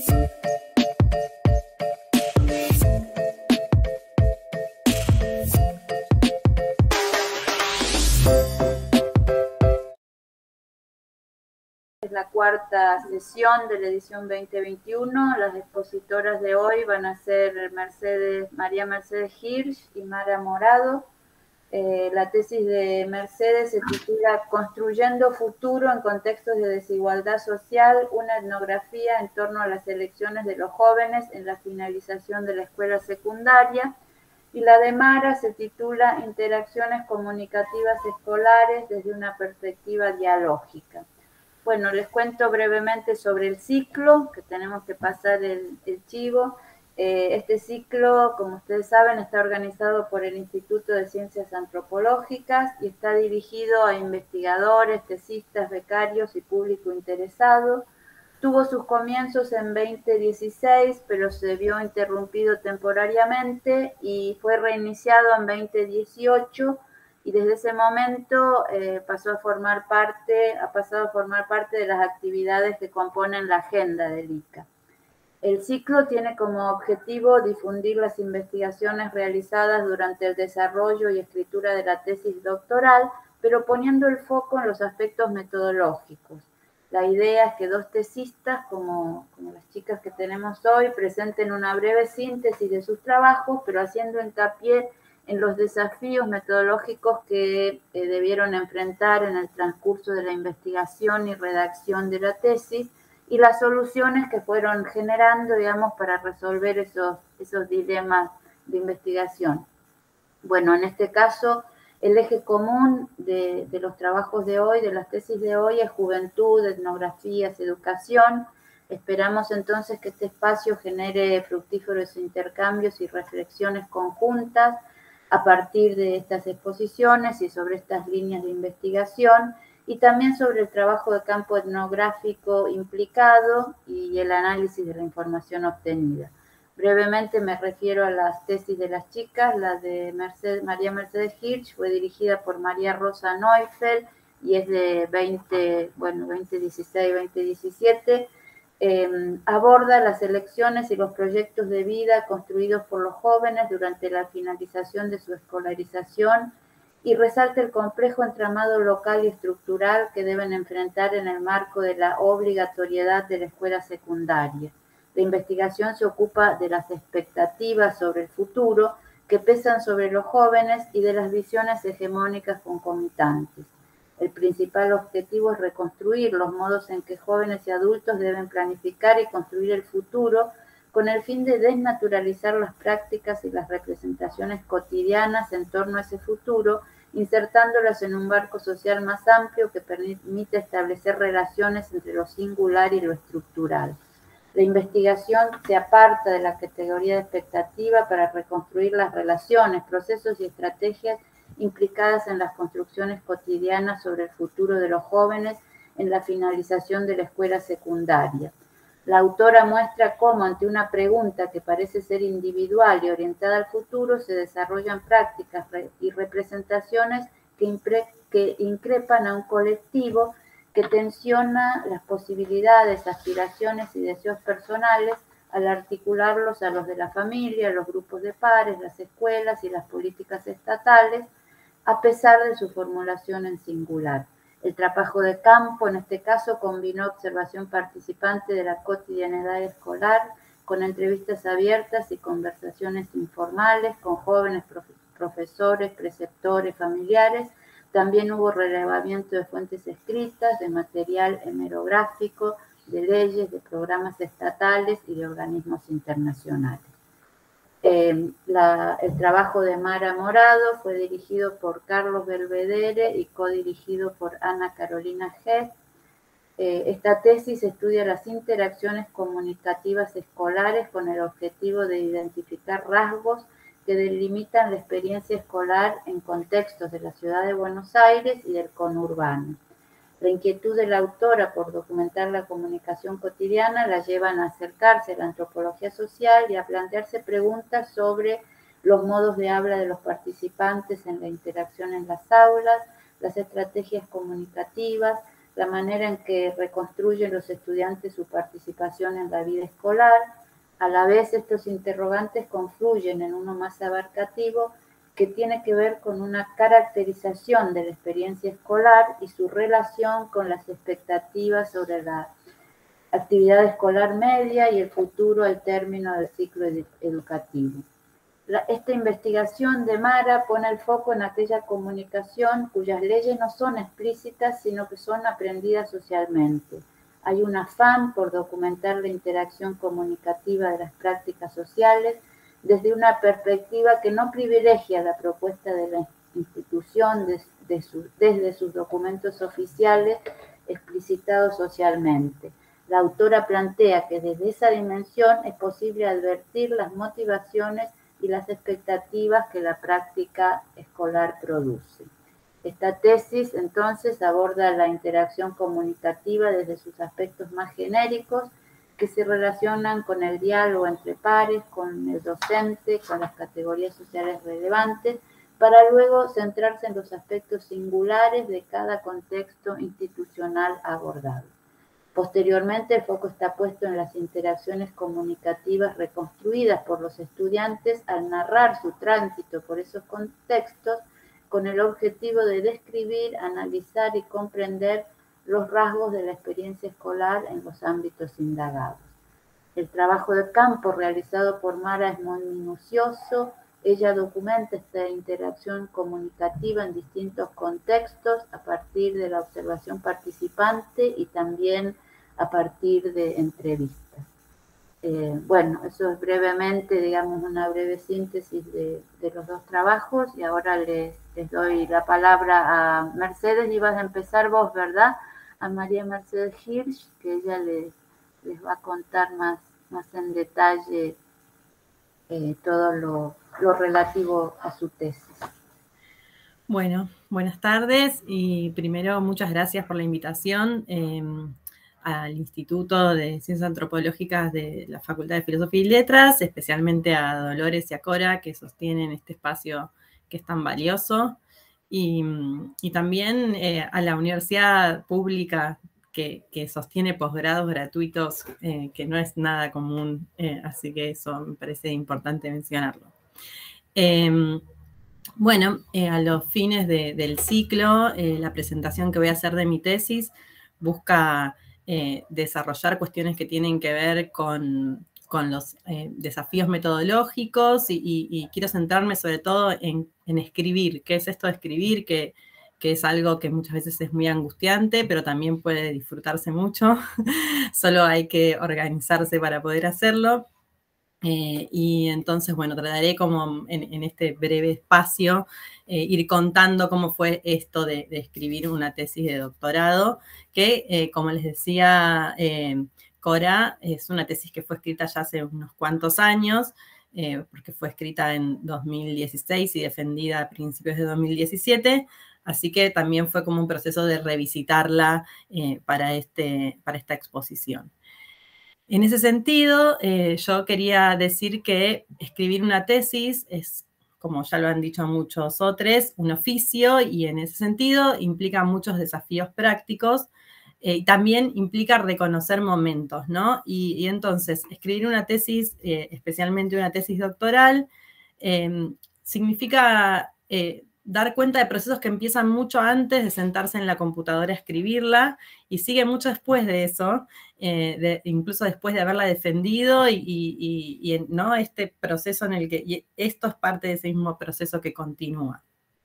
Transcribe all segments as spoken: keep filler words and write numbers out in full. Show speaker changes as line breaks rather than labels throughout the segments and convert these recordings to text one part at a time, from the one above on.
Es la cuarta sesión de la edición veinte veintiuno. Las expositoras de hoy van a ser Mercedes, María Mercedes Hirsch y Mara Morado. Eh, la tesis de Mercedes se titula Construyendo futuro en contextos de desigualdad social, una etnografía en torno a las elecciones de los jóvenes en la finalización de la escuela secundaria. Y la de Mara se titula Interacciones comunicativas escolares desde una perspectiva dialógica. Bueno, les cuento brevemente sobre el ciclo, que tenemos que pasar el, el chivo. Eh, este ciclo, como ustedes saben, está organizado por el Instituto de Ciencias Antropológicas y está dirigido a investigadores, tesistas, becarios y público interesado. Tuvo sus comienzos en veinte dieciséis, pero se vio interrumpido temporariamente y fue reiniciado en veinte dieciocho. Y desde ese momento eh, pasó a formar parte, ha pasado a formar parte de las actividades que componen la agenda del I C A. El ciclo tiene como objetivo difundir las investigaciones realizadas durante el desarrollo y escritura de la tesis doctoral, pero poniendo el foco en los aspectos metodológicos. La idea es que dos tesistas, como, como las chicas que tenemos hoy, presenten una breve síntesis de sus trabajos, pero haciendo hincapié en los desafíos metodológicos que eh, debieron enfrentar en el transcurso de la investigación y redacción de la tesis y las soluciones que fueron generando, digamos, para resolver esos, esos dilemas de investigación. Bueno, en este caso, el eje común de, de los trabajos de hoy, de las tesis de hoy, es juventud, etnografías, educación. Esperamos entonces que este espacio genere fructíferos intercambios y reflexiones conjuntas a partir de estas exposiciones y sobre estas líneas de investigación, y también sobre el trabajo de campo etnográfico implicado y el análisis de la información obtenida. Brevemente me refiero a las tesis de las chicas. La de Mercedes, María Mercedes Hirsch fue dirigida por María Rosa Neufeld y es de veinte, bueno, veinte dieciséis, veinte diecisiete. Eh, aborda las elecciones y los proyectos de vida construidos por los jóvenes durante la finalización de su escolarización y resalta el complejo entramado local y estructural que deben enfrentar en el marco de la obligatoriedad de la escuela secundaria. La investigación se ocupa de las expectativas sobre el futuro que pesan sobre los jóvenes y de las visiones hegemónicas concomitantes. El principal objetivo es reconstruir los modos en que jóvenes y adultos deben planificar y construir el futuro con el fin de desnaturalizar las prácticas y las representaciones cotidianas en torno a ese futuro, insertándolas en un marco social más amplio que permite establecer relaciones entre lo singular y lo estructural. La investigación se aparta de la categoría de expectativa para reconstruir las relaciones, procesos y estrategias implicadas en las construcciones cotidianas sobre el futuro de los jóvenes en la finalización de la escuela secundaria. La autora muestra cómo ante una pregunta que parece ser individual y orientada al futuro se desarrollan prácticas y representaciones que, impre, que increpan a un colectivo que tensiona las posibilidades, aspiraciones y deseos personales al articularlos a los de la familia, los grupos de pares, las escuelas y las políticas estatales, a pesar de su formulación en singular. El trabajo de campo, en este caso, combinó observación participante de la cotidianidad escolar con entrevistas abiertas y conversaciones informales con jóvenes profe profesores, preceptores, familiares. También hubo relevamiento de fuentes escritas, de material hemerográfico, de leyes, de programas estatales y de organismos internacionales. Eh, la, el trabajo de Mara Morado fue dirigido por Carlos Belvedere y codirigido por Ana Carolina Hess. Eh, esta tesis estudia las interacciones comunicativas escolares con el objetivo de identificar rasgos que delimitan la experiencia escolar en contextos de la ciudad de Buenos Aires y del conurbano. La inquietud de la autora por documentar la comunicación cotidiana la llevan a acercarse a la antropología social y a plantearse preguntas sobre los modos de habla de los participantes en la interacción en las aulas, las estrategias comunicativas, la manera en que reconstruyen los estudiantes su participación en la vida escolar. A la vez, estos interrogantes confluyen en uno más abarcativo que tiene que ver con una caracterización de la experiencia escolar y su relación con las expectativas sobre la actividad escolar media y el futuro al término del ciclo ed- educativo. La, esta investigación de Mara pone el foco en aquella comunicación cuyas leyes no son explícitas, sino que son aprendidas socialmente. Hay un afán por documentar la interacción comunicativa de las prácticas sociales desde una perspectiva que no privilegia la propuesta de la institución de, de su, desde sus documentos oficiales explicitados socialmente. La autora plantea que desde esa dimensión es posible advertir las motivaciones y las expectativas que la práctica escolar produce. Esta tesis, entonces, aborda la interacción comunicativa desde sus aspectos más genéricos, que se relacionan con el diálogo entre pares, con el docente, con las categorías sociales relevantes, para luego centrarse en los aspectos singulares de cada contexto institucional abordado. Posteriormente, el foco está puesto en las interacciones comunicativas reconstruidas por los estudiantes al narrar su tránsito por esos contextos con el objetivo de describir, analizar y comprender los rasgos de la experiencia escolar en los ámbitos indagados. El trabajo de campo realizado por Mara es muy minucioso. Ella documenta esta interacción comunicativa en distintos contextos a partir de la observación participante y también a partir de entrevistas. Eh, bueno, eso es brevemente, digamos, una breve síntesis de, de los dos trabajos y ahora les, les doy la palabra a Mercedes y vas a empezar vos, ¿verdad? A María Mercedes Hirsch, que ella les, les va a contar más, más en detalle eh, todo lo, lo relativo a su tesis.
Bueno, buenas tardes y primero muchas gracias por la invitación eh, al Instituto de Ciencias Antropológicas de la Facultad de Filosofía y Letras, especialmente a Dolores y a Cora que sostienen este espacio que es tan valioso y, y también eh, a la Universidad Pública que, que sostiene posgrados gratuitos, eh, que no es nada común, eh, así que eso me parece importante mencionarlo. Eh, Bueno, eh, a los fines de, del ciclo, eh, la presentación que voy a hacer de mi tesis busca eh, desarrollar cuestiones que tienen que ver con, con los eh, desafíos metodológicos y, y, y quiero centrarme sobre todo en, en escribir. ¿Qué es esto de escribir? Que, que es algo que muchas veces es muy angustiante, pero también puede disfrutarse mucho. Solo hay que organizarse para poder hacerlo. Eh, y entonces, bueno, trataré como en, en este breve espacio eh, ir contando cómo fue esto de, de escribir una tesis de doctorado, que eh, como les decía eh, Cora, es una tesis que fue escrita ya hace unos cuantos años, eh, porque fue escrita en dos mil dieciséis y defendida a principios de dos mil diecisiete, así que también fue como un proceso de revisitarla eh, para, este, para esta exposición. En ese sentido, eh, yo quería decir que escribir una tesis es, como ya lo han dicho muchos otros, un oficio y en ese sentido implica muchos desafíos prácticos eh, y también implica reconocer momentos, ¿no? Y, y entonces, escribir una tesis, eh, especialmente una tesis doctoral, eh, significa eh, dar cuenta de procesos que empiezan mucho antes de sentarse en la computadora a escribirla y sigue mucho después de eso, eh, de, incluso después de haberla defendido y, y, y, y ¿no? Este proceso en el que, y esto es parte de ese mismo proceso que continúa.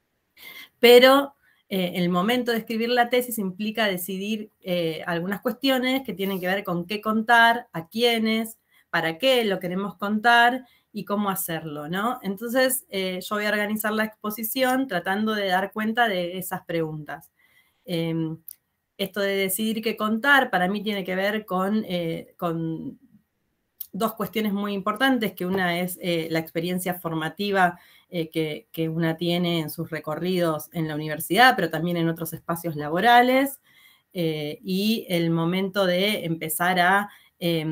Pero eh, el momento de escribir la tesis implica decidir eh, algunas cuestiones que tienen que ver con qué contar, a quiénes, para qué lo queremos contar y cómo hacerlo, ¿no? Entonces, eh, yo voy a organizar la exposición tratando de dar cuenta de esas preguntas. Eh, esto de decidir qué contar, para mí tiene que ver con, eh, con dos cuestiones muy importantes, que una es eh, la experiencia formativa eh, que, que una tiene en sus recorridos en la universidad, pero también en otros espacios laborales, eh, y el momento de empezar a eh,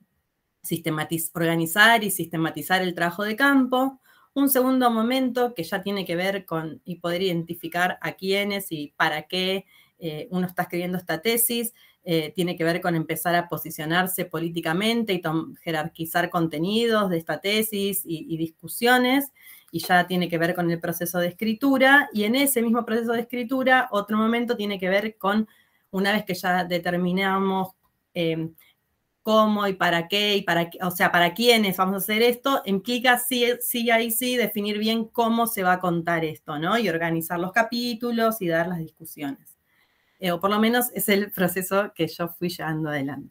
organizar y sistematizar el trabajo de campo. Un segundo momento que ya tiene que ver con y poder identificar a quiénes y para qué eh, uno está escribiendo esta tesis, eh, tiene que ver con empezar a posicionarse políticamente y jerarquizar contenidos de esta tesis y, y discusiones, y ya tiene que ver con el proceso de escritura, y en ese mismo proceso de escritura, otro momento tiene que ver con, una vez que ya determinamos eh, cómo y para qué, y para, o sea, para quiénes vamos a hacer esto, implica sí, sí, ahí sí, definir bien cómo se va a contar esto, ¿no? Y organizar los capítulos y dar las discusiones. Eh, o por lo menos es el proceso que yo fui llevando adelante.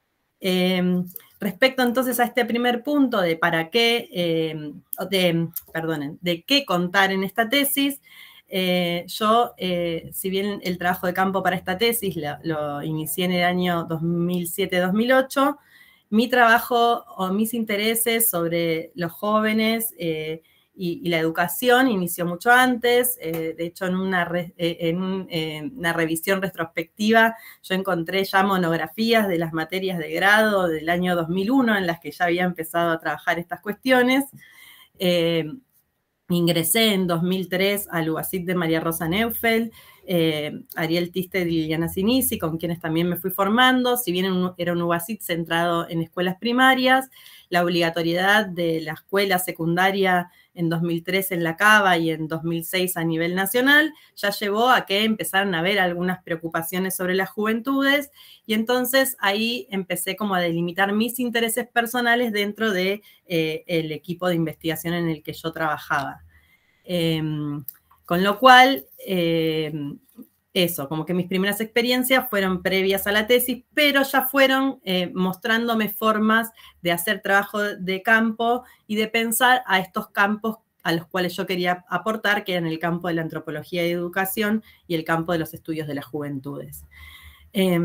Eh, respecto entonces a este primer punto de para qué, eh, de, perdonen, de qué contar en esta tesis, eh, yo, eh, si bien el trabajo de campo para esta tesis lo, lo inicié en el año dos mil siete dos mil ocho, mi trabajo o mis intereses sobre los jóvenes eh, y, y la educación inició mucho antes. Eh, de hecho, en, una, re, eh, en un, eh, una revisión retrospectiva yo encontré ya monografías de las materias de grado del año dos mil uno en las que ya había empezado a trabajar estas cuestiones. Eh, Ingresé en dos mil tres al U A S I T de María Rosa Neufeld, eh, Ariel Tiste y Liliana Sinisi, con quienes también me fui formando. Si bien era un U A S I T centrado en escuelas primarias, la obligatoriedad de la escuela secundaria en dos mil tres en la Cava y en dos mil seis a nivel nacional ya llevó a que empezaran a haber algunas preocupaciones sobre las juventudes, y entonces ahí empecé como a delimitar mis intereses personales dentro del de, eh, equipo de investigación en el que yo trabajaba. Eh, con lo cual, eh, eso, como que mis primeras experiencias fueron previas a la tesis, pero ya fueron eh, mostrándome formas de hacer trabajo de campo y de pensar a estos campos a los cuales yo quería aportar, que eran el campo de la antropología y educación y el campo de los estudios de las juventudes. Eh,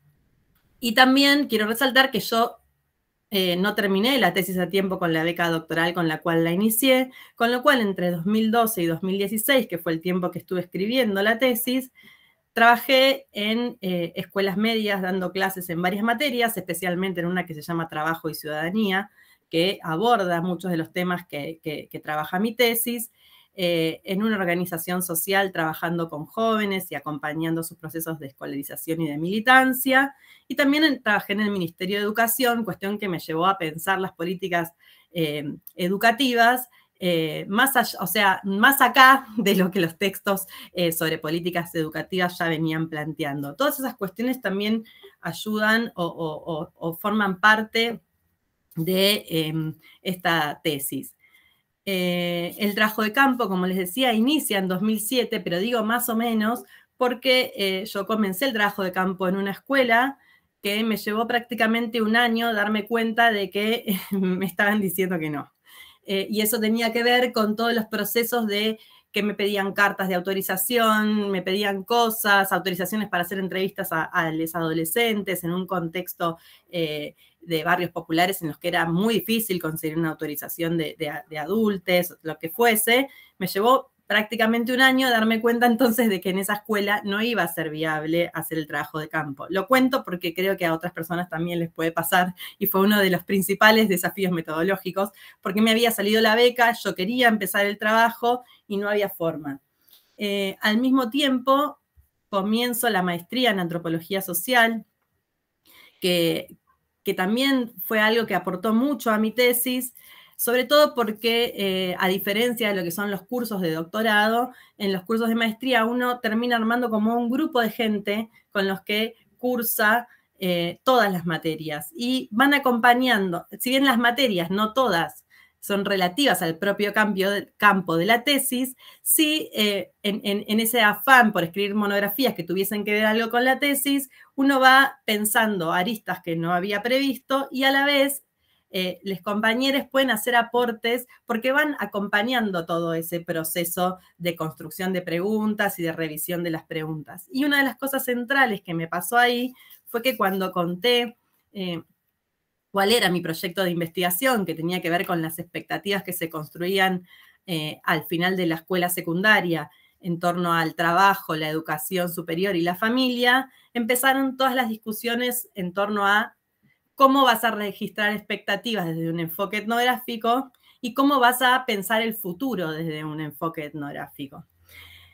y también quiero resaltar que yo Eh, no terminé la tesis a tiempo con la beca doctoral con la cual la inicié, con lo cual entre dos mil doce y dos mil dieciséis, que fue el tiempo que estuve escribiendo la tesis, trabajé en eh, escuelas medias dando clases en varias materias, especialmente en una que se llama Trabajo y Ciudadanía, que aborda muchos de los temas que, que, que trabaja mi tesis, eh, en una organización social trabajando con jóvenes y acompañando sus procesos de escolarización y de militancia, y también en, trabajé en el Ministerio de Educación, cuestión que me llevó a pensar las políticas eh, educativas, Eh, más allá, o sea, más acá de lo que los textos eh, sobre políticas educativas ya venían planteando. Todas esas cuestiones también ayudan o, o, o forman parte de eh, esta tesis. Eh, el trabajo de campo, como les decía, inicia en dos mil siete, pero digo más o menos porque eh, yo comencé el trabajo de campo en una escuela que me llevó prácticamente un año darme cuenta de que me estaban diciendo que no. Eh, y eso tenía que ver con todos los procesos de que me pedían cartas de autorización, me pedían cosas, autorizaciones para hacer entrevistas a, a los adolescentes en un contexto eh, de barrios populares en los que era muy difícil conseguir una autorización de, de, de adultos, lo que fuese. Me llevó prácticamente un año darme cuenta entonces de que en esa escuela no iba a ser viable hacer el trabajo de campo. Lo cuento porque creo que a otras personas también les puede pasar y fue uno de los principales desafíos metodológicos, porque me había salido la beca, yo quería empezar el trabajo y no había forma. Eh, al mismo tiempo, comienzo la maestría en antropología social, que, que también fue algo que aportó mucho a mi tesis, sobre todo porque, eh, a diferencia de lo que son los cursos de doctorado, en los cursos de maestría uno termina armando como un grupo de gente con los que cursa eh, todas las materias y van acompañando, si bien las materias, no todas, son relativas al propio cambio de, campo de la tesis, sí, eh, en, en, en ese afán por escribir monografías que tuviesen que ver algo con la tesis, uno va pensando aristas que no había previsto y a la vez eh, los compañeros pueden hacer aportes porque van acompañando todo ese proceso de construcción de preguntas y de revisión de las preguntas. Y una de las cosas centrales que me pasó ahí fue que cuando conté eh, cuál era mi proyecto de investigación, que tenía que ver con las expectativas que se construían eh, al final de la escuela secundaria en torno al trabajo, la educación superior y la familia, empezaron todas las discusiones en torno a cómo vas a registrar expectativas desde un enfoque etnográfico y cómo vas a pensar el futuro desde un enfoque etnográfico.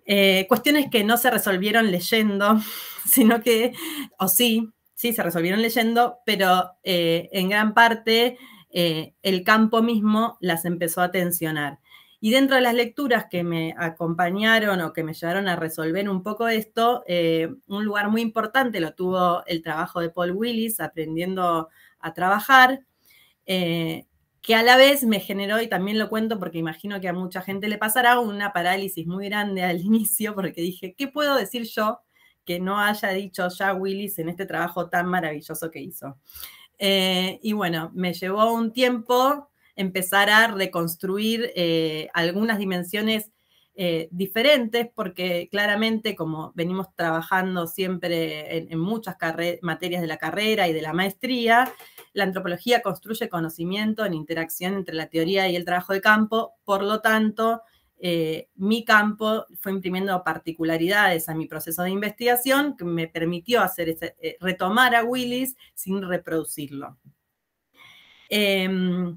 Eh, cuestiones que no se resolvieron leyendo, sino que, o sí, sí se resolvieron leyendo, pero eh, en gran parte eh, el campo mismo las empezó a tensionar. Y dentro de las lecturas que me acompañaron o que me llevaron a resolver un poco esto, eh, un lugar muy importante lo tuvo el trabajo de Paul Willis, Aprendiendo a Trabajar, eh, que a la vez me generó, y también lo cuento porque imagino que a mucha gente le pasará, una parálisis muy grande al inicio, porque dije, ¿qué puedo decir yo que no haya dicho ya Willis en este trabajo tan maravilloso que hizo? Eh, y bueno, me llevó un tiempo empezar a reconstruir eh, algunas dimensiones eh, diferentes, porque claramente, como venimos trabajando siempre en, en muchas materias de la carrera y de la maestría, la antropología construye conocimiento en interacción entre la teoría y el trabajo de campo. Por lo tanto, eh, mi campo fue imprimiendo particularidades a mi proceso de investigación que me permitió hacer ese, eh, retomar a Willis sin reproducirlo. Eh,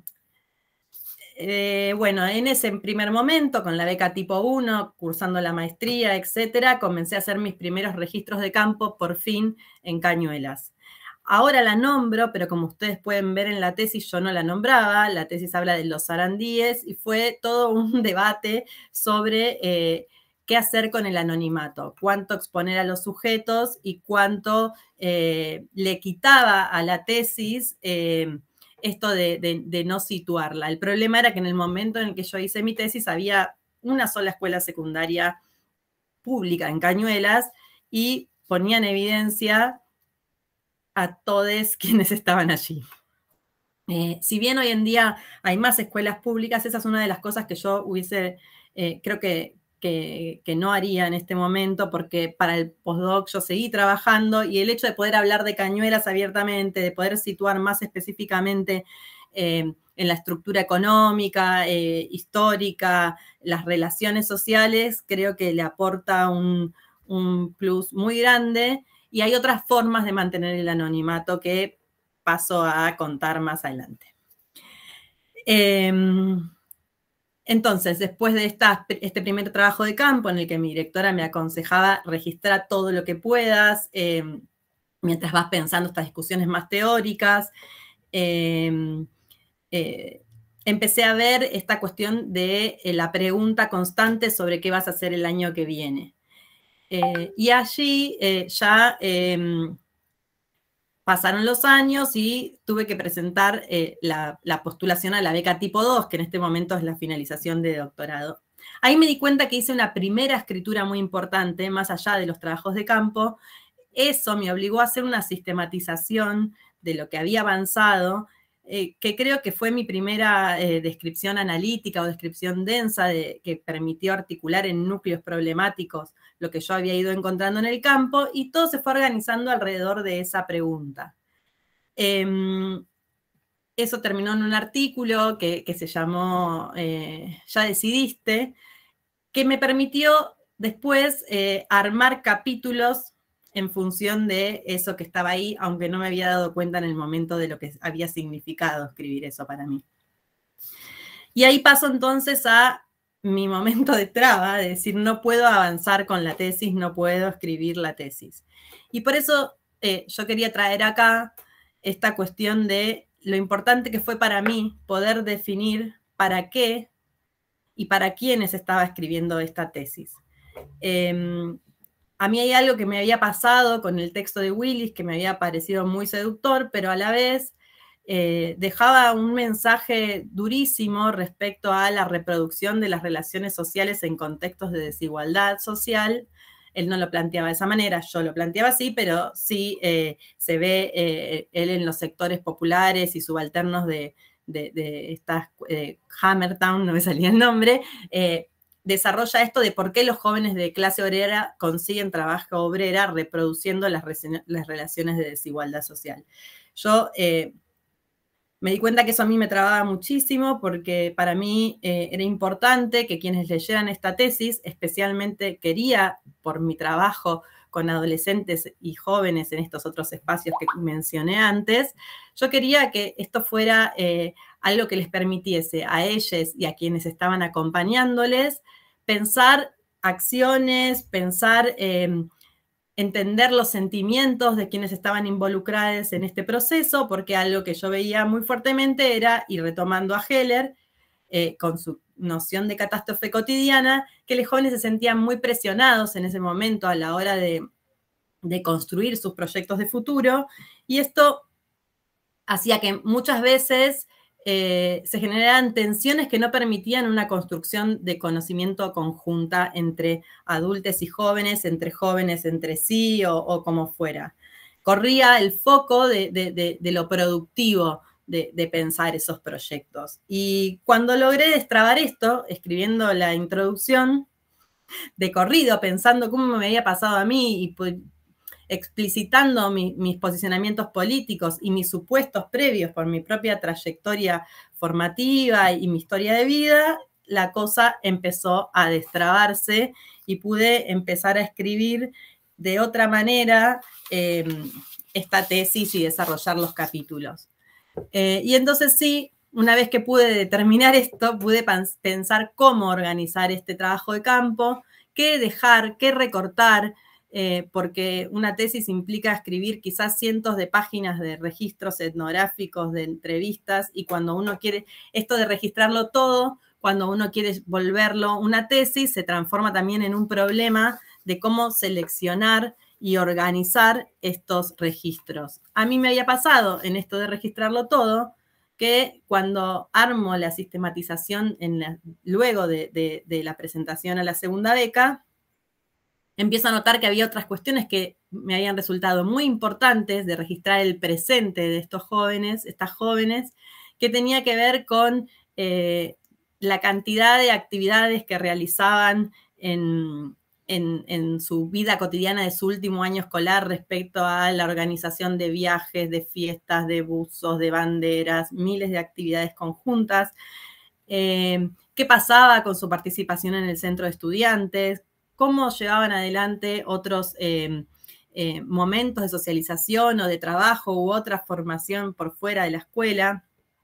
eh, bueno, en ese primer momento, con la beca tipo uno, cursando la maestría, etcétera, comencé a hacer mis primeros registros de campo, por fin, en Cañuelas. Ahora la nombro, pero como ustedes pueden ver en la tesis, yo no la nombraba. La tesis habla de los sarandíes y fue todo un debate sobre eh, qué hacer con el anonimato, cuánto exponer a los sujetos y cuánto eh, le quitaba a la tesis eh, esto de, de, de no situarla. El problema era que en el momento en el que yo hice mi tesis había una sola escuela secundaria pública en Cañuelas y ponía en evidencia a todos quienes estaban allí. Eh, si bien hoy en día hay más escuelas públicas, esa es una de las cosas que yo hubiese, eh, creo que, que, que no haría en este momento, porque para el postdoc yo seguí trabajando y el hecho de poder hablar de Cañuelas abiertamente, de poder situar más específicamente eh, en la estructura económica, eh, histórica, las relaciones sociales, creo que le aporta un, un plus muy grande. Y hay otras formas de mantener el anonimato que paso a contar más adelante. Eh, entonces, después de esta, este primer trabajo de campo en el que mi directora me aconsejaba registrar todo lo que puedas, eh, mientras vas pensando estas discusiones más teóricas, eh, eh, empecé a ver esta cuestión de eh, la pregunta constante sobre qué vas a hacer el año que viene. Eh, y allí eh, ya eh, pasaron los años y tuve que presentar eh, la, la postulación a la beca tipo dos, que en este momento es la finalización de doctorado. Ahí me di cuenta que hice una primera escritura muy importante, más allá de los trabajos de campo. Eso me obligó a hacer una sistematización de lo que había avanzado, eh, que creo que fue mi primera eh, descripción analítica o descripción densa de, que permitió articular en núcleos problemáticos lo que yo había ido encontrando en el campo, y todo se fue organizando alrededor de esa pregunta. Eh, eso terminó en un artículo que, que se llamó eh, Ya decidiste, que me permitió después eh, armar capítulos en función de eso que estaba ahí, aunque no me había dado cuenta en el momento de lo que había significado escribir eso para mí. Y ahí paso entonces a mi momento de traba, de decir, no puedo avanzar con la tesis, no puedo escribir la tesis. Y por eso eh, yo quería traer acá esta cuestión de lo importante que fue para mí poder definir para qué y para quiénes estaba escribiendo esta tesis. Eh, a mí hay algo que me había pasado con el texto de Willis que me había parecido muy seductor, pero a la vez eh, dejaba un mensaje durísimo respecto a la reproducción de las relaciones sociales en contextos de desigualdad social. Él no lo planteaba de esa manera, yo lo planteaba así, pero sí eh, se ve eh, él en los sectores populares y subalternos de, de, de estas, eh, Hammertown, no me salía el nombre, eh, desarrolla esto de por qué los jóvenes de clase obrera consiguen trabajo obrera reproduciendo las, las relaciones de desigualdad social. Yo eh, me di cuenta que eso a mí me trababa muchísimo porque para mí eh, era importante que quienes leyeran esta tesis, especialmente quería por mi trabajo con adolescentes y jóvenes en estos otros espacios que mencioné antes, yo quería que esto fuera eh, algo que les permitiese a ellos y a quienes estaban acompañándoles pensar acciones, pensar, eh, entender los sentimientos de quienes estaban involucrados en este proceso, porque algo que yo veía muy fuertemente era, y retomando a Heller, eh, con su noción de catástrofe cotidiana, que los jóvenes se sentían muy presionados en ese momento a la hora de, de construir sus proyectos de futuro, y esto hacía que muchas veces eh, se generaran tensiones que no permitían una construcción de conocimiento conjunta entre adultos y jóvenes, entre jóvenes entre sí o, o como fuera. Corría el foco de, de, de, de lo productivo de, de pensar esos proyectos. Y cuando logré destrabar esto, escribiendo la introducción de corrido, pensando cómo me había pasado a mí y pues, explicitando mi, mis posicionamientos políticos y mis supuestos previos por mi propia trayectoria formativa y mi historia de vida, la cosa empezó a destrabarse y pude empezar a escribir de otra manera eh, esta tesis y desarrollar los capítulos. Eh, y entonces sí, una vez que pude determinar esto, pude pensar cómo organizar este trabajo de campo, qué dejar, qué recortar, Eh, porque una tesis implica escribir quizás cientos de páginas de registros etnográficos, de entrevistas, y cuando uno quiere, esto de registrarlo todo, cuando uno quiere volverlo una tesis, se transforma también en un problema de cómo seleccionar y organizar estos registros. A mí me había pasado en esto de registrarlo todo, que cuando armo la sistematización en la, luego de, de, de la presentación a la segunda beca, empiezo a notar que había otras cuestiones que me habían resultado muy importantes de registrar el presente de estos jóvenes, estas jóvenes, que tenía que ver con eh, la cantidad de actividades que realizaban en, en, en su vida cotidiana de su último año escolar respecto a la organización de viajes, de fiestas, de buzos, de banderas, miles de actividades conjuntas. Eh, ¿Qué pasaba con su participación en el centro de estudiantes? Cómo llevaban adelante otros eh, eh, momentos de socialización o de trabajo u otra formación por fuera de la escuela,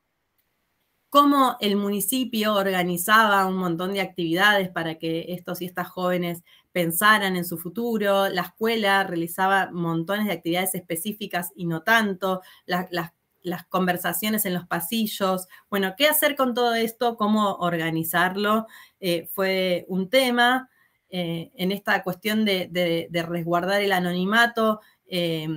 cómo el municipio organizaba un montón de actividades para que estos y estas jóvenes pensaran en su futuro, la escuela realizaba montones de actividades específicas y no tanto, la, las, las conversaciones en los pasillos, bueno, ¿qué hacer con todo esto? ¿Cómo organizarlo? Eh, fue un tema. Eh, en esta cuestión de, de, de resguardar el anonimato, eh,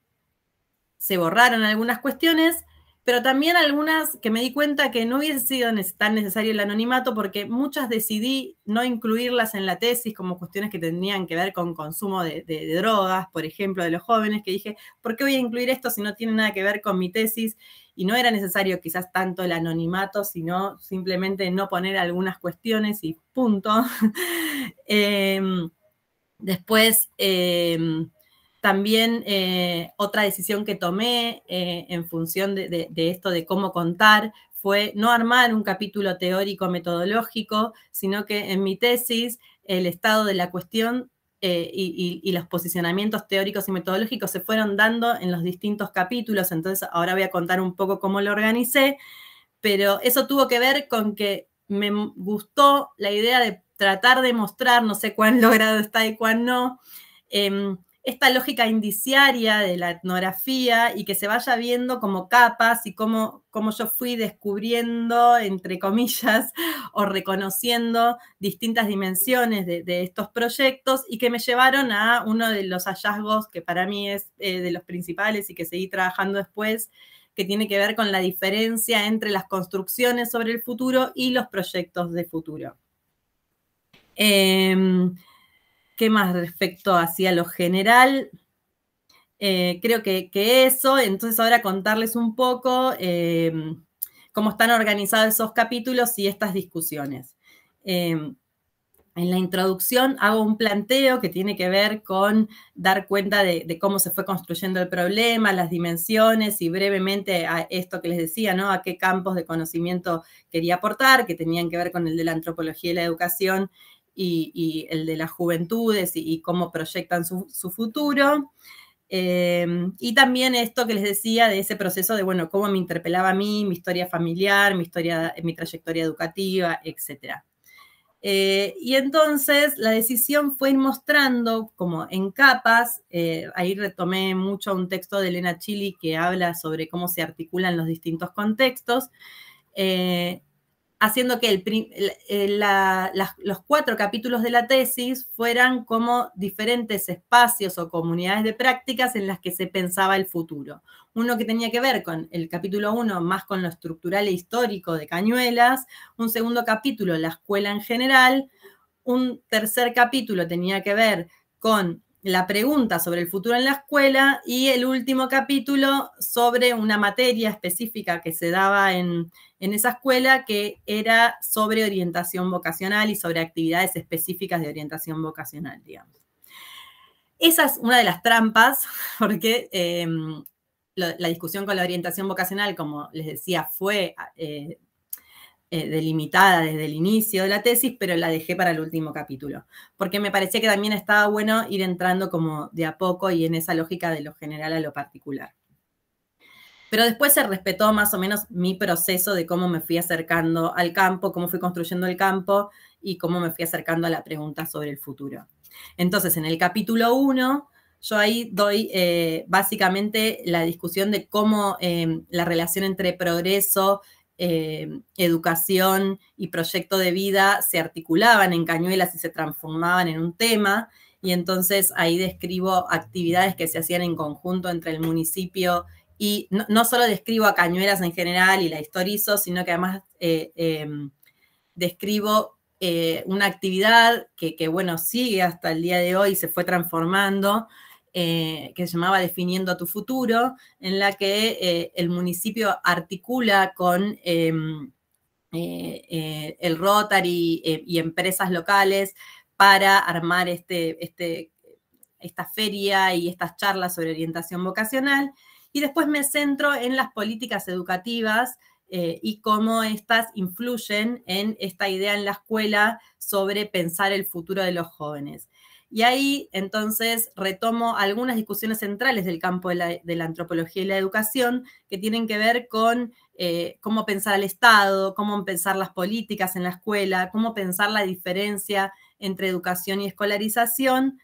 se borraron algunas cuestiones, pero también algunas que me di cuenta que no hubiese sido tan necesario el anonimato porque muchas decidí no incluirlas en la tesis como cuestiones que tenían que ver con consumo de, de, de drogas, por ejemplo, de los jóvenes, que dije, ¿por qué voy a incluir esto si no tiene nada que ver con mi tesis? Y no era necesario quizás tanto el anonimato, sino simplemente no poner algunas cuestiones y punto. eh, después... Eh, También eh, otra decisión que tomé eh, en función de, de, de esto de cómo contar fue no armar un capítulo teórico metodológico, sino que en mi tesis el estado de la cuestión eh, y, y, y los posicionamientos teóricos y metodológicos se fueron dando en los distintos capítulos, entonces ahora voy a contar un poco cómo lo organicé, pero eso tuvo que ver con que me gustó la idea de tratar de mostrar, no sé cuán logrado está y cuán no, eh, esta lógica indiciaria de la etnografía y que se vaya viendo como capas y cómo, cómo yo fui descubriendo, entre comillas, o reconociendo distintas dimensiones de, de estos proyectos y que me llevaron a uno de los hallazgos que para mí es eh, de los principales y que seguí trabajando después, que tiene que ver con la diferencia entre las construcciones sobre el futuro y los proyectos de futuro. Eh, ¿Qué más respecto hacia lo general? Eh, creo que, que eso, entonces ahora contarles un poco eh, cómo están organizados esos capítulos y estas discusiones. Eh, en la introducción hago un planteo que tiene que ver con dar cuenta de, de cómo se fue construyendo el problema, las dimensiones y brevemente a esto que les decía, ¿no? A qué campos de conocimiento quería aportar, que tenían que ver con el de la antropología y la educación y, y el de las juventudes y, y cómo proyectan su, su futuro. Eh, y también esto que les decía de ese proceso de, bueno, cómo me interpelaba a mí, mi historia familiar, mi, historia, mi trayectoria educativa, etcétera. Eh, y entonces la decisión fue ir mostrando como en capas, eh, ahí retomé mucho un texto de Elena Chili que habla sobre cómo se articulan los distintos contextos, eh, haciendo que el, la, la, los cuatro capítulos de la tesis fueran como diferentes espacios o comunidades de prácticas en las que se pensaba el futuro. Uno que tenía que ver con el capítulo uno, más con lo estructural e histórico de Cañuelas, un segundo capítulo, la escuela en general, un tercer capítulo tenía que ver con la pregunta sobre el futuro en la escuela y el último capítulo sobre una materia específica que se daba en, en esa escuela que era sobre orientación vocacional y sobre actividades específicas de orientación vocacional, digamos. Esa es una de las trampas, porque eh, lo, la discusión con la orientación vocacional, como les decía, fue eh, Eh, delimitada desde el inicio de la tesis, pero la dejé para el último capítulo, porque me parecía que también estaba bueno ir entrando como de a poco y en esa lógica de lo general a lo particular. Pero después se respetó más o menos mi proceso de cómo me fui acercando al campo, cómo fui construyendo el campo y cómo me fui acercando a la pregunta sobre el futuro. Entonces, en el capítulo uno, yo ahí doy eh, básicamente la discusión de cómo eh, la relación entre progreso, Eh, educación y proyecto de vida se articulaban en Cañuelas y se transformaban en un tema, y entonces ahí describo actividades que se hacían en conjunto entre el municipio y no, no solo describo a Cañuelas en general y la historizo, sino que además eh, eh, describo eh, una actividad que, que, bueno, sigue hasta el día de hoy, se fue transformando, Eh, que se llamaba Definiendo tu Futuro, en la que eh, el municipio articula con eh, eh, eh, el Rotary eh, y empresas locales para armar este, este, esta feria y estas charlas sobre orientación vocacional. Y después me centro en las políticas educativas eh, y cómo estas influyen en esta idea en la escuela sobre pensar el futuro de los jóvenes. Y ahí, entonces, retomo algunas discusiones centrales del campo de la, de la antropología y la educación que tienen que ver con eh, cómo pensar al Estado, cómo pensar las políticas en la escuela, cómo pensar la diferencia entre educación y escolarización.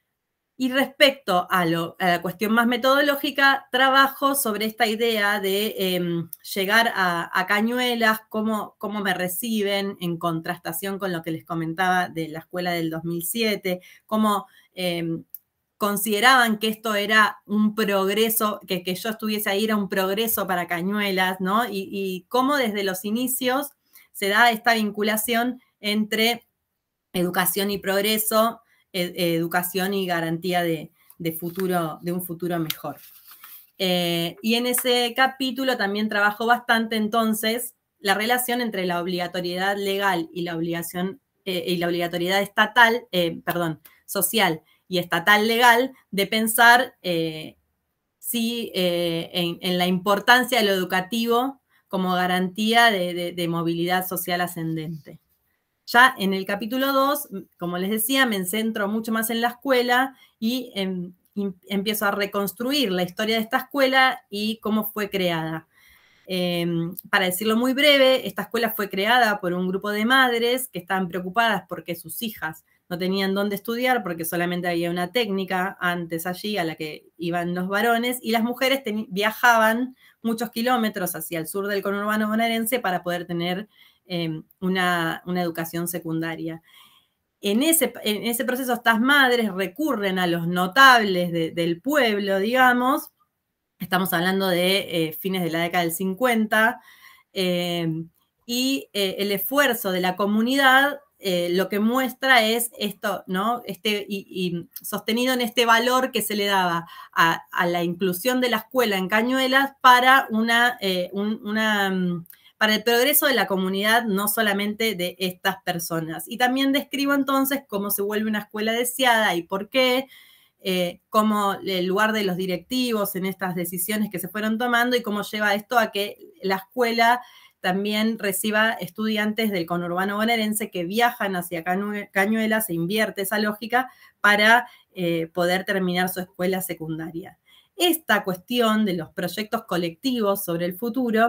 Y respecto a, lo, a la cuestión más metodológica, trabajo sobre esta idea de eh, llegar a, a Cañuelas, cómo, cómo me reciben en contrastación con lo que les comentaba de la escuela del dos mil siete, cómo eh, consideraban que esto era un progreso, que, que yo estuviese ahí era un progreso para Cañuelas, ¿no? Y, y cómo desde los inicios se da esta vinculación entre educación y progreso, ed educación y garantía de, de, futuro, de un futuro mejor. Eh, y en ese capítulo también trabajo bastante entonces la relación entre la obligatoriedad legal y la obligación eh, y la obligatoriedad estatal, eh, perdón, social y estatal legal de pensar eh, si, eh, en, en la importancia de lo educativo como garantía de, de, de movilidad social ascendente. Ya en el capítulo dos, como les decía, me centro mucho más en la escuela y em, empiezo a reconstruir la historia de esta escuela y cómo fue creada. Eh, para decirlo muy breve, esta escuela fue creada por un grupo de madres que estaban preocupadas porque sus hijas no tenían dónde estudiar, porque solamente había una técnica antes allí a la que iban los varones, y las mujeres viajaban muchos kilómetros hacia el sur del conurbano bonaerense para poder tener eh, una, una educación secundaria. En ese, en ese proceso, estas madres recurren a los notables de, del pueblo, digamos. Estamos hablando de eh, fines de la década del cincuenta, eh, y eh, el esfuerzo de la comunidad eh, lo que muestra es esto, ¿no? Este, y, y sostenido en este valor que se le daba a, a la inclusión de la escuela en Cañuelas para, una, eh, un, una, para el progreso de la comunidad, no solamente de estas personas. Y también describo entonces cómo se vuelve una escuela deseada y por qué, Eh, cómo el lugar de los directivos en estas decisiones que se fueron tomando y cómo lleva esto a que la escuela también reciba estudiantes del conurbano bonaerense que viajan hacia Cañuelas, se invierte esa lógica para eh, poder terminar su escuela secundaria. Esta cuestión de los proyectos colectivos sobre el futuro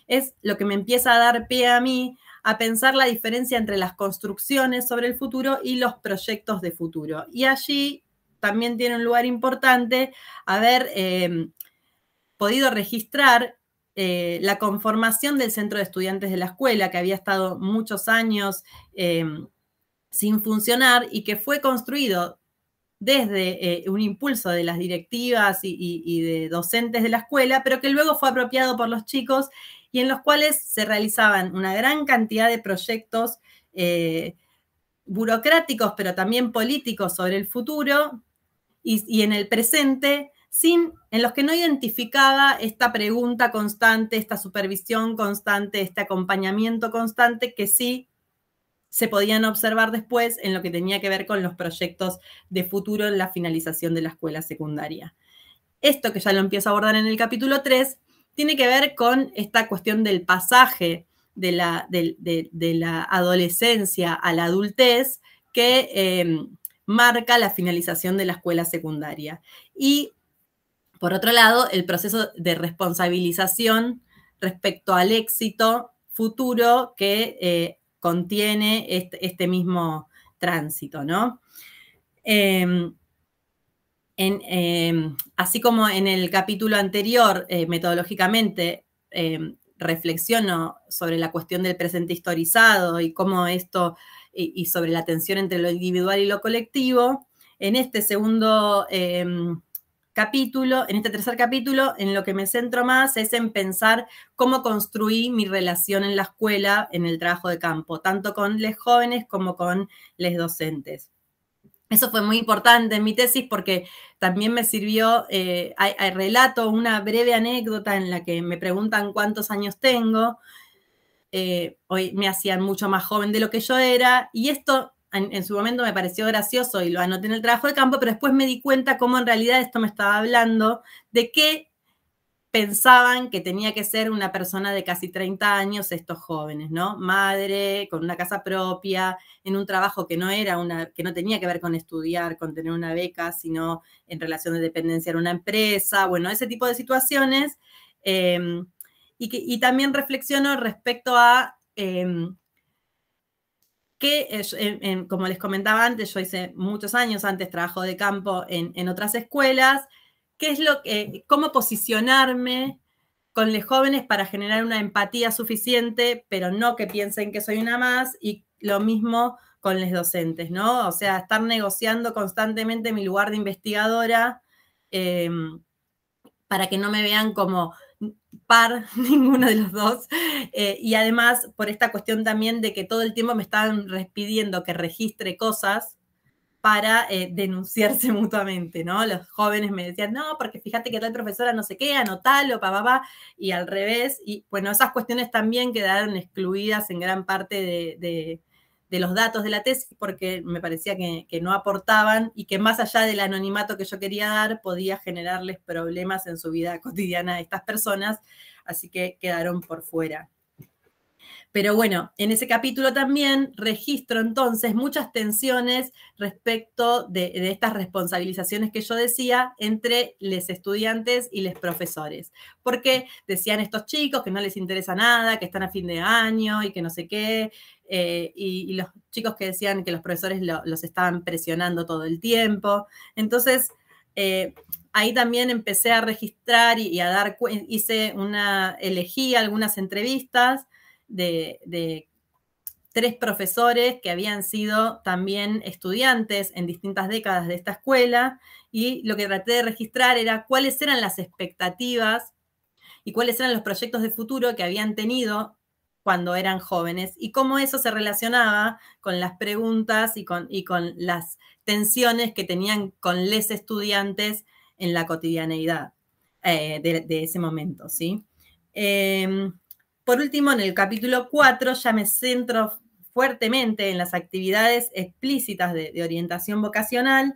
es lo que me empieza a dar pie a mí a pensar la diferencia entre las construcciones sobre el futuro y los proyectos de futuro. Y allí también tiene un lugar importante haber eh, podido registrar eh, la conformación del centro de estudiantes de la escuela, que había estado muchos años eh, sin funcionar y que fue construido desde eh, un impulso de las directivas y, y, y de docentes de la escuela, pero que luego fue apropiado por los chicos y en los cuales se realizaban una gran cantidad de proyectos eh, burocráticos, pero también políticos sobre el futuro y, y en el presente, sin, en los que no identificaba esta pregunta constante, esta supervisión constante, este acompañamiento constante que sí se podían observar después en lo que tenía que ver con los proyectos de futuro en la finalización de la escuela secundaria. Esto que ya lo empiezo a abordar en el capítulo tres, tiene que ver con esta cuestión del pasaje de la, de, de, de la adolescencia a la adultez que eh, marca la finalización de la escuela secundaria. Y, por otro lado, el proceso de responsabilización respecto al éxito futuro que eh, contiene este, este mismo tránsito, ¿no? Eh, en, eh, así como en el capítulo anterior, eh, metodológicamente, eh, reflexiono sobre la cuestión del presente historizado y cómo esto, y, y sobre la tensión entre lo individual y lo colectivo, en este segundo eh, capítulo, en este tercer capítulo, en lo que me centro más es en pensar cómo construí mi relación en la escuela, en el trabajo de campo, tanto con los jóvenes como con los docentes. Eso fue muy importante en mi tesis porque también me sirvió, eh, hay, hay relato una breve anécdota en la que me preguntan cuántos años tengo. Eh, hoy me hacían mucho más joven de lo que yo era y esto en, en su momento me pareció gracioso y lo anoté en el trabajo de campo, pero después me di cuenta cómo en realidad esto me estaba hablando de que pensaban que tenía que ser una persona de casi treinta años estos jóvenes, ¿no? Madre, con una casa propia, en un trabajo que no era una, que no tenía que ver con estudiar, con tener una beca, sino en relación de dependencia en una empresa, bueno, ese tipo de situaciones. Eh, y, que, y también reflexiono respecto a eh, que, eh, en, como les comentaba antes, yo hice muchos años antes trabajo de campo en, en otras escuelas, qué es lo que, cómo posicionarme con los jóvenes para generar una empatía suficiente, pero no que piensen que soy una más, y lo mismo con los docentes, ¿no? O sea, estar negociando constantemente mi lugar de investigadora eh, para que no me vean como par ninguno de los dos, eh, y además por esta cuestión también de que todo el tiempo me estaban pidiendo que registre cosas para eh, denunciarse mutuamente, ¿no? Los jóvenes me decían, no, porque fíjate que tal profesora no sé qué, anotalo, pa, pa, pa, y al revés. Y bueno, esas cuestiones también quedaron excluidas en gran parte de, de, de los datos de la tesis porque me parecía que, que no aportaban y que más allá del anonimato que yo quería dar, podía generarles problemas en su vida cotidiana a estas personas, así que quedaron por fuera. Pero bueno, en ese capítulo también registro entonces muchas tensiones respecto de, de estas responsabilizaciones que yo decía entre los estudiantes y los profesores. Porque decían estos chicos que no les interesa nada, que están a fin de año y que no sé qué, eh, y, y los chicos que decían que los profesores lo, los estaban presionando todo el tiempo. Entonces, eh, ahí también empecé a registrar y, y a dar, hice una, elegí algunas entrevistas De, de tres profesores que habían sido también estudiantes en distintas décadas de esta escuela, y lo que traté de registrar era cuáles eran las expectativas y cuáles eran los proyectos de futuro que habían tenido cuando eran jóvenes y cómo eso se relacionaba con las preguntas y con, y con las tensiones que tenían con les estudiantes en la cotidianeidad eh, de, de ese momento, ¿sí? Eh, Por último, en el capítulo cuatro ya me centro fuertemente en las actividades explícitas de, de orientación vocacional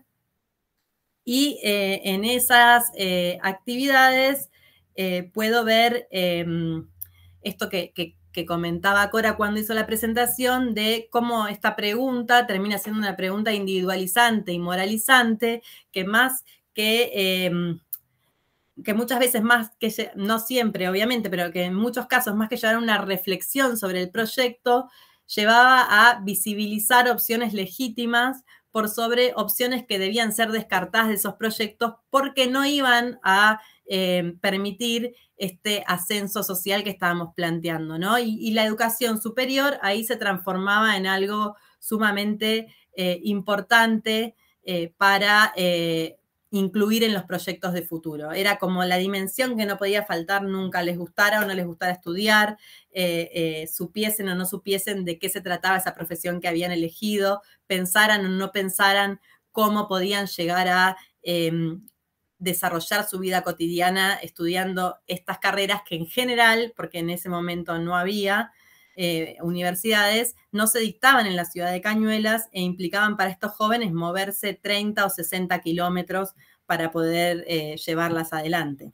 y eh, en esas eh, actividades eh, puedo ver eh, esto que, que, que comentaba Cora cuando hizo la presentación de cómo esta pregunta termina siendo una pregunta individualizante y moralizante que más que... Eh, que muchas veces más que, no siempre obviamente, pero que en muchos casos más que llevar a una reflexión sobre el proyecto, llevaba a visibilizar opciones legítimas por sobre opciones que debían ser descartadas de esos proyectos porque no iban a eh, permitir este ascenso social que estábamos planteando, ¿no? Y, y la educación superior ahí se transformaba en algo sumamente eh, importante eh, para eh, incluir en los proyectos de futuro. Era como la dimensión que no podía faltar nunca, les gustara o no les gustara estudiar, eh, eh, supiesen o no supiesen de qué se trataba esa profesión que habían elegido, pensaran o no pensaran cómo podían llegar a eh, desarrollar su vida cotidiana estudiando estas carreras que en general, porque en ese momento no había eh, universidades, no se dictaban en la ciudad de Cañuelas e implicaban para estos jóvenes moverse treinta o sesenta kilómetros para poder eh, llevarlas adelante.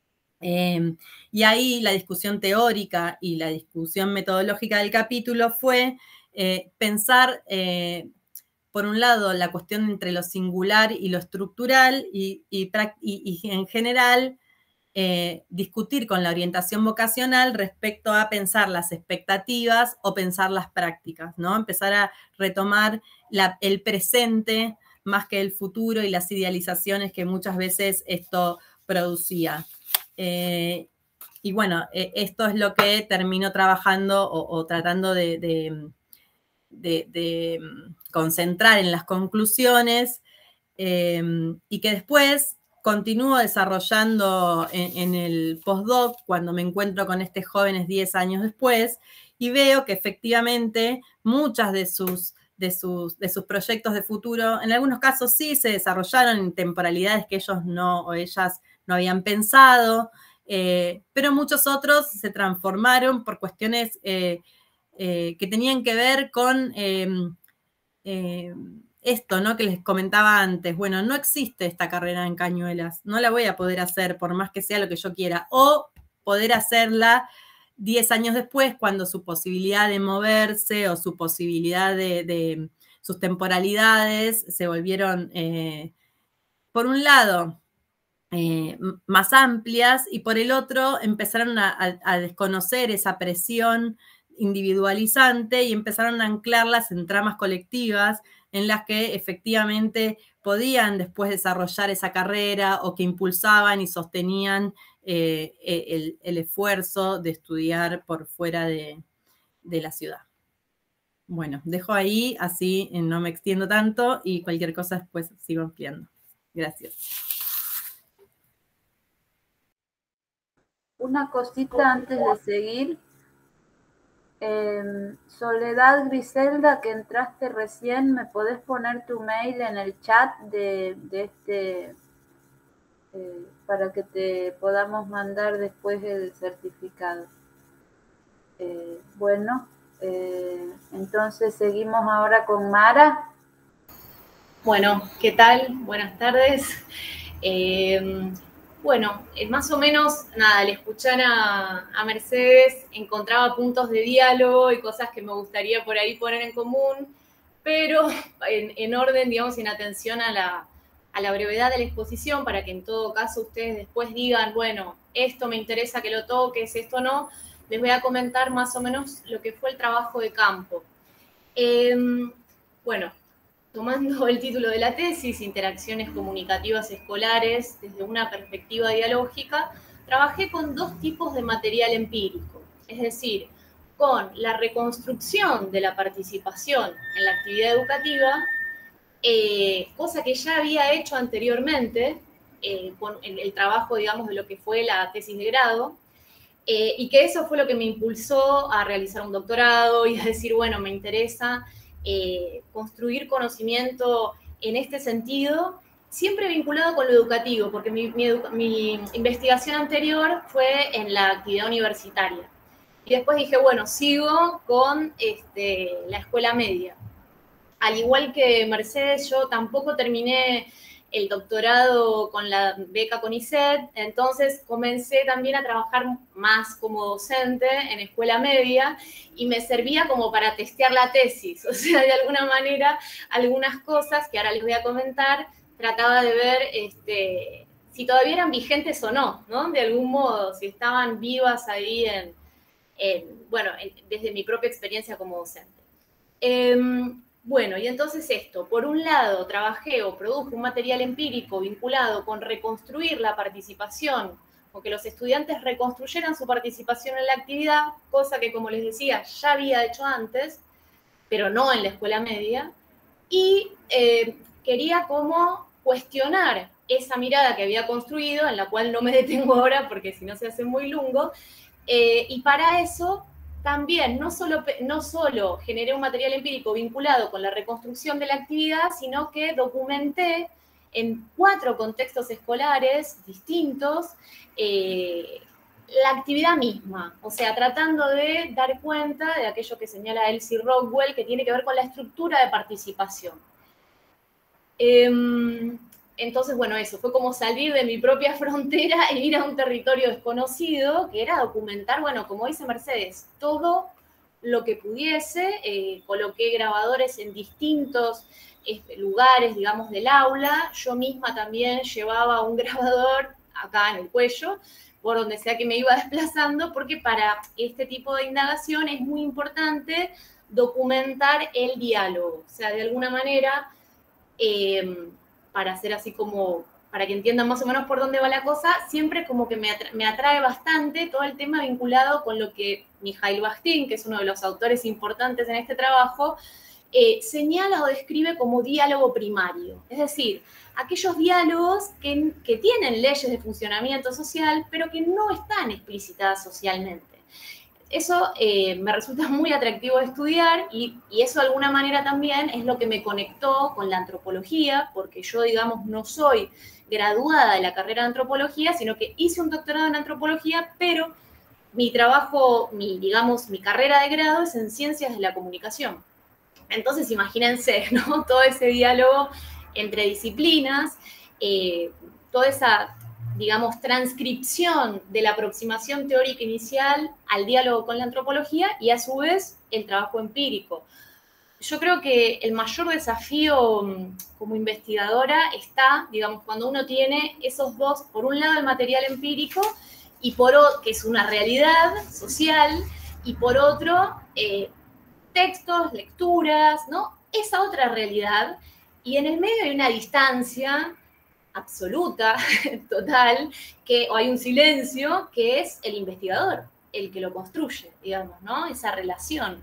Eh, y ahí la discusión teórica y la discusión metodológica del capítulo fue eh, pensar, eh, por un lado, la cuestión entre lo singular y lo estructural y, y, y, y en general eh, discutir con la orientación vocacional respecto a pensar las expectativas o pensar las prácticas, ¿no? Empezar a retomar la, el presente más que el futuro y las idealizaciones que muchas veces esto producía. Eh, y bueno, eh, esto es lo que termino trabajando o, o tratando de, de, de, de, concentrar en las conclusiones eh, y que después continúo desarrollando en, en el postdoc cuando me encuentro con estos jóvenes diez años después y veo que efectivamente muchas de sus De sus, de sus proyectos de futuro, en algunos casos sí se desarrollaron en temporalidades que ellos no o ellas no habían pensado, eh, pero muchos otros se transformaron por cuestiones eh, eh, que tenían que ver con eh, eh, esto, ¿no? Que les comentaba antes. Bueno, no existe esta carrera en Cañuelas, no la voy a poder hacer por más que sea lo que yo quiera, o poder hacerla diez años después, cuando su posibilidad de moverse o su posibilidad de, de sus temporalidades se volvieron, eh, por un lado, eh, más amplias y por el otro empezaron a, a, a desconocer esa presión individualizante y empezaron a anclarlas en tramas colectivas en las que efectivamente podían después desarrollar esa carrera o que impulsaban y sostenían eh, el, el esfuerzo de estudiar por fuera de, de la ciudad. Bueno, dejo ahí, así no me extiendo tanto y cualquier cosa después sigo ampliando. Gracias.
Una cosita antes de seguir. Eh, Soledad Griselda, que entraste recién, ¿me podés poner tu mail en el chat de, de este eh, para que te podamos mandar después el certificado? Eh, bueno, eh, entonces seguimos ahora con Mara.
Bueno, ¿qué tal? Buenas tardes. Eh, Bueno, más o menos, nada, al escuchar a, a Mercedes encontraba puntos de diálogo y cosas que me gustaría por ahí poner en común, pero en, en orden, digamos, en atención a la, a la brevedad de la exposición, para que en todo caso ustedes después digan, bueno, esto me interesa que lo toques, esto no, les voy a comentar más o menos lo que fue el trabajo de campo. Eh, bueno, tomando el título de la tesis, Interacciones comunicativas escolares desde una perspectiva dialógica, trabajé con dos tipos de material empírico, es decir, con la reconstrucción de la participación en la actividad educativa, eh, cosa que ya había hecho anteriormente, eh, con el, el trabajo, digamos, de lo que fue la tesis de grado, eh, y que eso fue lo que me impulsó a realizar un doctorado y a decir, bueno, me interesa Eh, construir conocimiento en este sentido, siempre vinculado con lo educativo, porque mi, mi, mi investigación anterior fue en la actividad universitaria. Y después dije, bueno, sigo con este, la escuela media. Al igual que Mercedes, yo tampoco terminé el doctorado con la beca CONICET, entonces comencé también a trabajar más como docente en escuela media y me servía como para testear la tesis, o sea, de alguna manera, algunas cosas que ahora les voy a comentar, trataba de ver este, si todavía eran vigentes o no, ¿no? De algún modo, si estaban vivas ahí en, en bueno, en, desde mi propia experiencia como docente. Eh, bueno, y entonces esto, por un lado, trabajé o produje un material empírico vinculado con reconstruir la participación, o que los estudiantes reconstruyeran su participación en la actividad, cosa que, como les decía, ya había hecho antes, pero no en la escuela media, y eh, quería como cuestionar esa mirada que había construido, en la cual no me detengo ahora porque si no se hace muy lungo, eh, y para eso también no solo, no solo generé un material empírico vinculado con la reconstrucción de la actividad, sino que documenté en cuatro contextos escolares distintos eh, la actividad misma, o sea, tratando de dar cuenta de aquello que señala Elsie Rockwell, que tiene que ver con la estructura de participación. Eh, entonces, bueno, eso, fue como salir de mi propia frontera e ir a un territorio desconocido, que era documentar, bueno, como dice Mercedes, todo lo que pudiese, eh, coloqué grabadores en distintos este, lugares, digamos, del aula, yo misma también llevaba un grabador acá en el cuello, por donde sea que me iba desplazando, porque para este tipo de indagación es muy importante documentar el diálogo, o sea, de alguna manera, eh, para hacer así como, para que entiendan más o menos por dónde va la cosa, siempre como que me atrae, me atrae bastante todo el tema vinculado con lo que Mijail Bakhtin, que es uno de los autores importantes en este trabajo, eh, señala o describe como diálogo primario, es decir, aquellos diálogos que, que tienen leyes de funcionamiento social, pero que no están explicitadas socialmente. Eso eh, me resulta muy atractivo de estudiar y, y eso de alguna manera también es lo que me conectó con la antropología, porque yo, digamos, no soy graduada de la carrera de antropología, sino que hice un doctorado en antropología, pero mi trabajo, mi, digamos, mi carrera de grado es en ciencias de la comunicación. Entonces, imagínense, ¿no? Todo ese diálogo entre disciplinas, eh, toda esa, digamos, transcripción de la aproximación teórica inicial al diálogo con la antropología y, a su vez, el trabajo empírico. Yo creo que el mayor desafío como investigadora está, digamos, cuando uno tiene esos dos, por un lado el material empírico, y por otro, que es una realidad social, y por otro, eh, textos, lecturas, ¿no? Esa otra realidad, y en el medio hay una distancia absoluta, total, que, o hay un silencio, que es el investigador, el que lo construye, digamos, ¿no? Esa relación.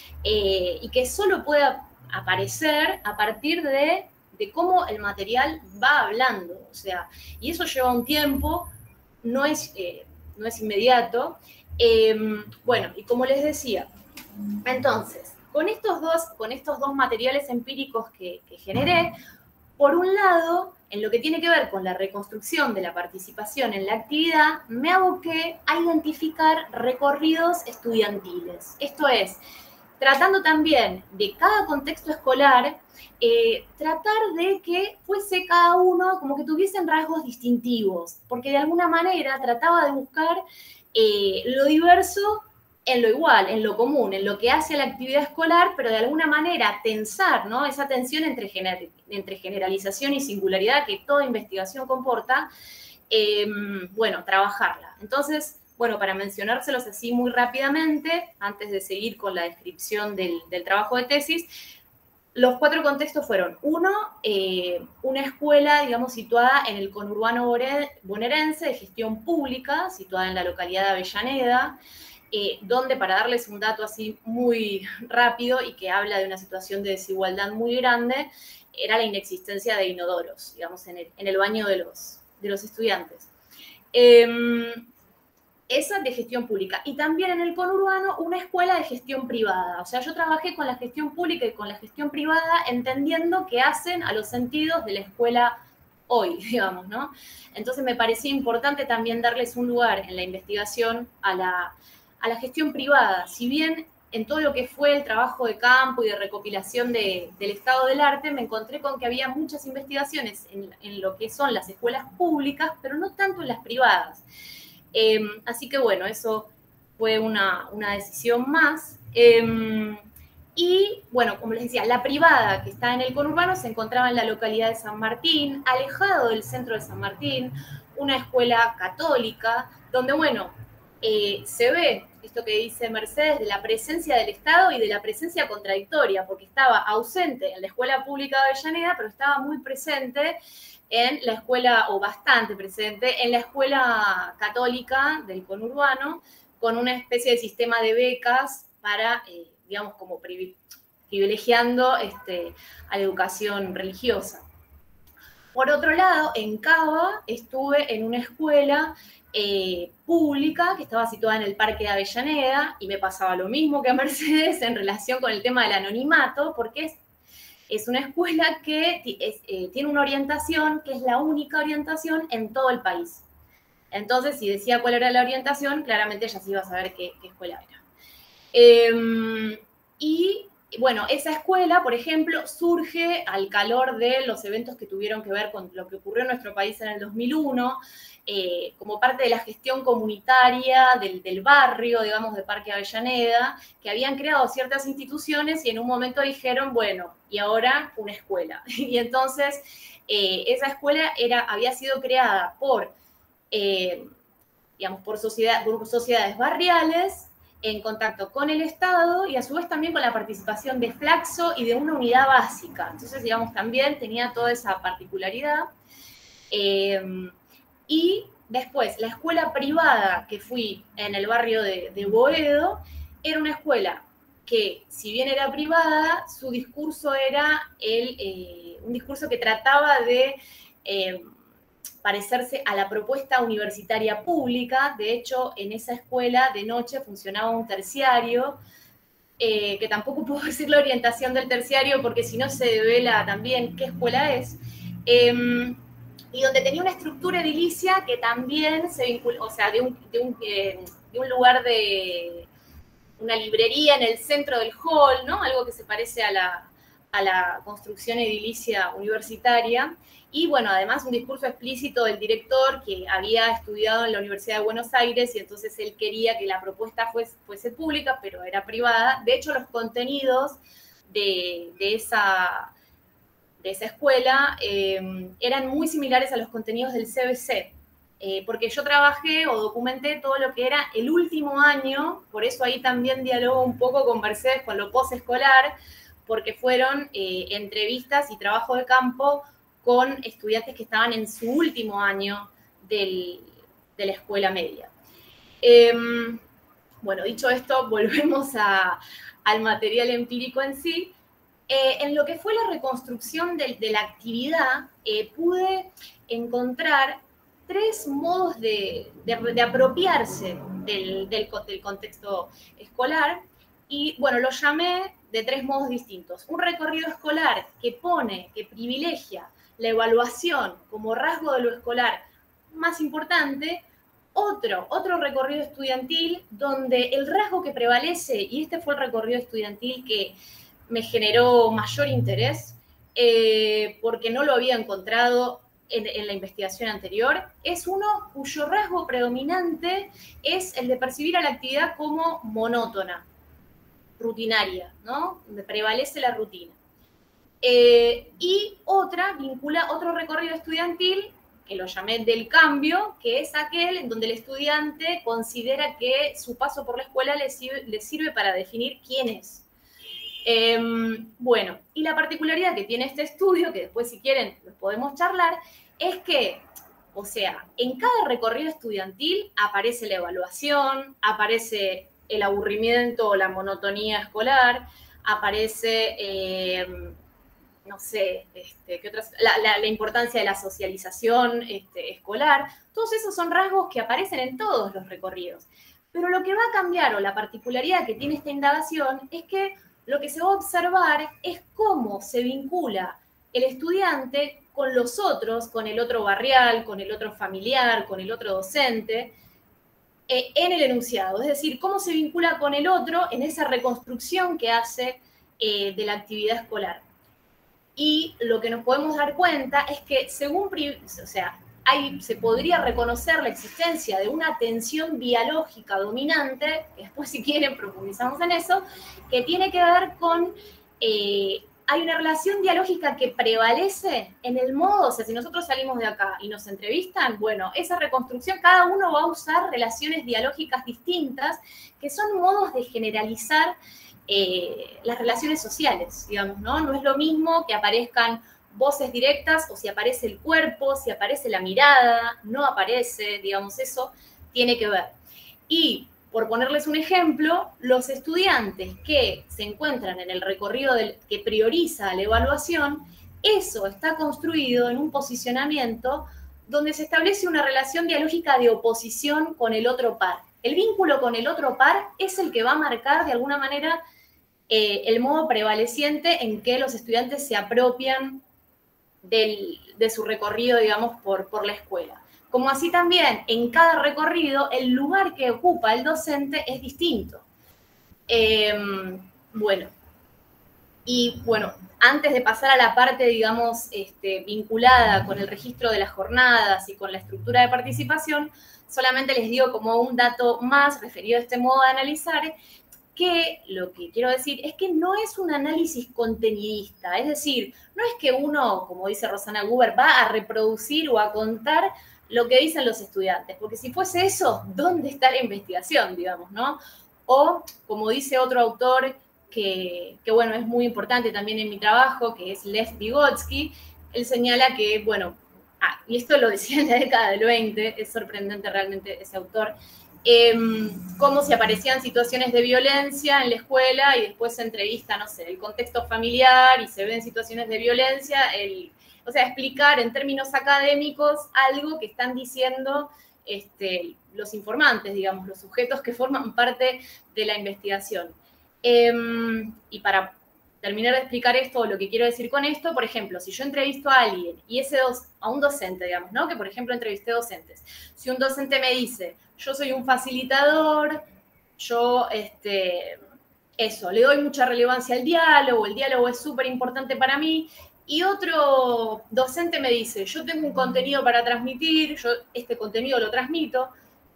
Eh, y que solo puede aparecer a partir de, de cómo el material va hablando, o sea, y eso lleva un tiempo, no es, eh, no es inmediato. Eh, bueno, y como les decía, entonces, con estos dos, con estos dos materiales empíricos que, que generé, por un lado, en lo que tiene que ver con la reconstrucción de la participación en la actividad, me aboqué a identificar recorridos estudiantiles. Esto es, tratando también de cada contexto escolar, eh, tratar de que fuese cada uno como que tuviesen rasgos distintivos, porque de alguna manera trataba de buscar eh, lo diverso en lo igual, en lo común, en lo que hace la actividad escolar, pero de alguna manera tensar, ¿no? Esa tensión entre, gener entre generalización y singularidad que toda investigación comporta, eh, bueno, trabajarla. Entonces, bueno, para mencionárselos así muy rápidamente, antes de seguir con la descripción del, del trabajo de tesis, los cuatro contextos fueron, uno, eh, una escuela, digamos, situada en el conurbano bonaerense de gestión pública, situada en la localidad de Avellaneda, Eh, donde, para darles un dato así muy rápido y que habla de una situación de desigualdad muy grande, era la inexistencia de inodoros, digamos, en el, en el baño de los, de los estudiantes. Eh, esa de gestión pública. Y también en el conurbano, una escuela de gestión privada. O sea, yo trabajé con la gestión pública y con la gestión privada, entendiendo qué hacen a los sentidos de la escuela hoy, digamos, ¿no? Entonces me parecía importante también darles un lugar en la investigación a la... a la gestión privada, si bien en todo lo que fue el trabajo de campo y de recopilación de, del estado del arte, me encontré con que había muchas investigaciones en, en lo que son las escuelas públicas, pero no tanto en las privadas. Eh, así que bueno, eso fue una, una decisión más. Eh, y bueno, como les decía, la privada que está en el conurbano se encontraba en la localidad de San Martín, alejado del centro de San Martín, una escuela católica, donde, bueno, eh, se ve esto que dice Mercedes, de la presencia del Estado y de la presencia contradictoria, porque estaba ausente en la escuela pública de Avellaneda, pero estaba muy presente en la escuela, o bastante presente, en la escuela católica del conurbano, con una especie de sistema de becas para, eh, digamos, como privilegiando este, a la educación religiosa. Por otro lado, en Cava estuve en una escuela eh, pública que estaba situada en el Parque de Avellaneda, y me pasaba lo mismo que a Mercedes en relación con el tema del anonimato, porque es, es una escuela que es, eh, tiene una orientación que es la única orientación en todo el país. Entonces, si decía cuál era la orientación, claramente ya se iba a saber qué, qué escuela era. Eh, y bueno, esa escuela, por ejemplo, surge al calor de los eventos que tuvieron que ver con lo que ocurrió en nuestro país en el dos mil uno, eh, como parte de la gestión comunitaria del, del barrio, digamos, de Parque Avellaneda, que habían creado ciertas instituciones y en un momento dijeron, bueno, y ahora una escuela. Y entonces, eh, esa escuela era, había sido creada por, eh, digamos, por, sociedad, por sociedades barriales, en contacto con el Estado y a su vez también con la participación de Flaxo y de una unidad básica. Entonces, digamos, también tenía toda esa particularidad. Eh, y después, la escuela privada que fui en el barrio de, de Boedo era una escuela que, si bien era privada, su discurso era el, eh, un discurso que trataba de Eh, parecerse a la propuesta universitaria pública. De hecho, en esa escuela de noche funcionaba un terciario, eh, que tampoco puedo decir la orientación del terciario porque si no se devela también qué escuela es, eh, y donde tenía una estructura edilicia que también se vincula, o sea, de un, de un, eh, de un lugar de una librería en el centro del hall, ¿no? Algo que se parece a la, a la construcción edilicia universitaria. Y bueno, además un discurso explícito del director que había estudiado en la Universidad de Buenos Aires y entonces él quería que la propuesta fuese, fuese pública, pero era privada. De hecho, los contenidos de, de, esa, de esa escuela eh, eran muy similares a los contenidos del C B C, eh, porque yo trabajé o documenté todo lo que era el último año, por eso ahí también dialogo un poco con Mercedes con lo posescolar, porque fueron eh, entrevistas y trabajo de campo con estudiantes que estaban en su último año del, de la escuela media. Eh, bueno, dicho esto, volvemos a, al material empírico en sí. Eh, en lo que fue la reconstrucción de, de la actividad, eh, pude encontrar tres modos de, de, de apropiarse del, del, del contexto escolar, y bueno, lo llamé de tres modos distintos. Un recorrido escolar que pone, que privilegia la evaluación como rasgo de lo escolar más importante. Otro, otro recorrido estudiantil donde el rasgo que prevalece, y este fue el recorrido estudiantil que me generó mayor interés, eh, porque no lo había encontrado en, en la investigación anterior, es uno cuyo rasgo predominante es el de percibir a la actividad como monótona, rutinaria, ¿no? Donde prevalece la rutina. Eh, y otra vincula otro recorrido estudiantil, que lo llamé del cambio, que es aquel en donde el estudiante considera que su paso por la escuela le sirve, le sirve para definir quién es. Eh, bueno, y la particularidad que tiene este estudio, que después si quieren lo podemos charlar, es que, o sea, en cada recorrido estudiantil aparece la evaluación, aparece el aburrimiento o la monotonía escolar, aparece... Eh, no sé, este, ¿qué otras? La, la, la importancia de la socialización este, escolar. Todos esos son rasgos que aparecen en todos los recorridos. Pero lo que va a cambiar, o la particularidad que tiene esta indagación, es que lo que se va a observar es cómo se vincula el estudiante con los otros, con el otro barrial, con el otro familiar, con el otro docente, eh, en el enunciado. Es decir, cómo se vincula con el otro en esa reconstrucción que hace eh, de la actividad escolar. Y lo que nos podemos dar cuenta es que según, o sea, hay, se podría reconocer la existencia de una tensión dialógica dominante, que después si quieren profundizamos en eso, que tiene que ver con eh, hay una relación dialógica que prevalece en el modo, o sea, si nosotros salimos de acá y nos entrevistan, bueno, esa reconstrucción, cada uno va a usar relaciones dialógicas distintas, que son modos de generalizar eh, las relaciones sociales, digamos, ¿no? No es lo mismo que aparezcan voces directas o si aparece el cuerpo, si aparece la mirada, no aparece, digamos, eso tiene que ver. Y por ponerles un ejemplo, los estudiantes que se encuentran en el recorrido del, que prioriza la evaluación, eso está construido en un posicionamiento donde se establece una relación dialógica de oposición con el otro par. El vínculo con el otro par es el que va a marcar de alguna manera eh, el modo prevaleciente en que los estudiantes se apropian del, de su recorrido, digamos, por, por la escuela. Como así también, en cada recorrido, el lugar que ocupa el docente es distinto. Eh, bueno, y bueno, antes de pasar a la parte, digamos, este, vinculada con el registro de las jornadas y con la estructura de participación, solamente les digo como un dato más referido a este modo de analizar, que lo que quiero decir es que no es un análisis contenidista, es decir, no es que uno, como dice Rosana Guber, va a reproducir o a contar lo que dicen los estudiantes, porque si fuese eso, ¿dónde está la investigación, digamos, no? O, como dice otro autor que, que bueno, es muy importante también en mi trabajo, que es Lev Vygotsky, él señala que, bueno, ah, y esto lo decía en la década del veinte, es sorprendente realmente ese autor, eh, cómo se aparecían situaciones de violencia en la escuela y después se entrevista, no sé, el contexto familiar y se ven situaciones de violencia, el... O sea, explicar en términos académicos algo que están diciendo este, los informantes, digamos, los sujetos que forman parte de la investigación. Eh, y para terminar de explicar esto, lo que quiero decir con esto, por ejemplo, si yo entrevisto a alguien, y ese dos, a un docente, digamos, ¿no? Que por ejemplo entrevisté docentes. Si un docente me dice, yo soy un facilitador, yo, este, eso, le doy mucha relevancia al diálogo, el diálogo es súper importante para mí, y otro docente me dice, yo tengo un contenido para transmitir, yo este contenido lo transmito,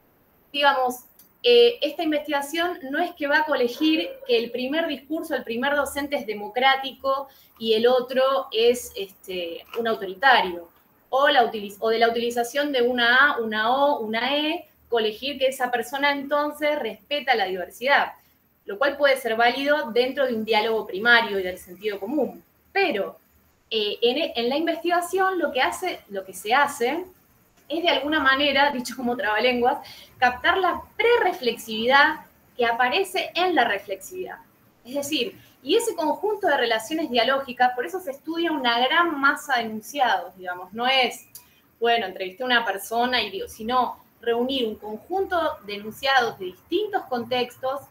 digamos, eh, esta investigación no es que va a colegir que el primer discurso, el primer docente es democrático y el otro es este, un autoritario, o, la utiliz- o de la utilización de una A, una O, una E, colegir que esa persona entonces respeta la diversidad, lo cual puede ser válido dentro de un diálogo primario y del sentido común, pero Eh, en, en la investigación lo que, hace, lo que se hace es de alguna manera, dicho como trabalenguas, captar la prereflexividad que aparece en la reflexividad. Es decir, y ese conjunto de relaciones dialógicas, por eso se estudia una gran masa de enunciados, digamos, no es, bueno, entrevisté a una persona y digo, sino reunir un conjunto de enunciados de distintos contextos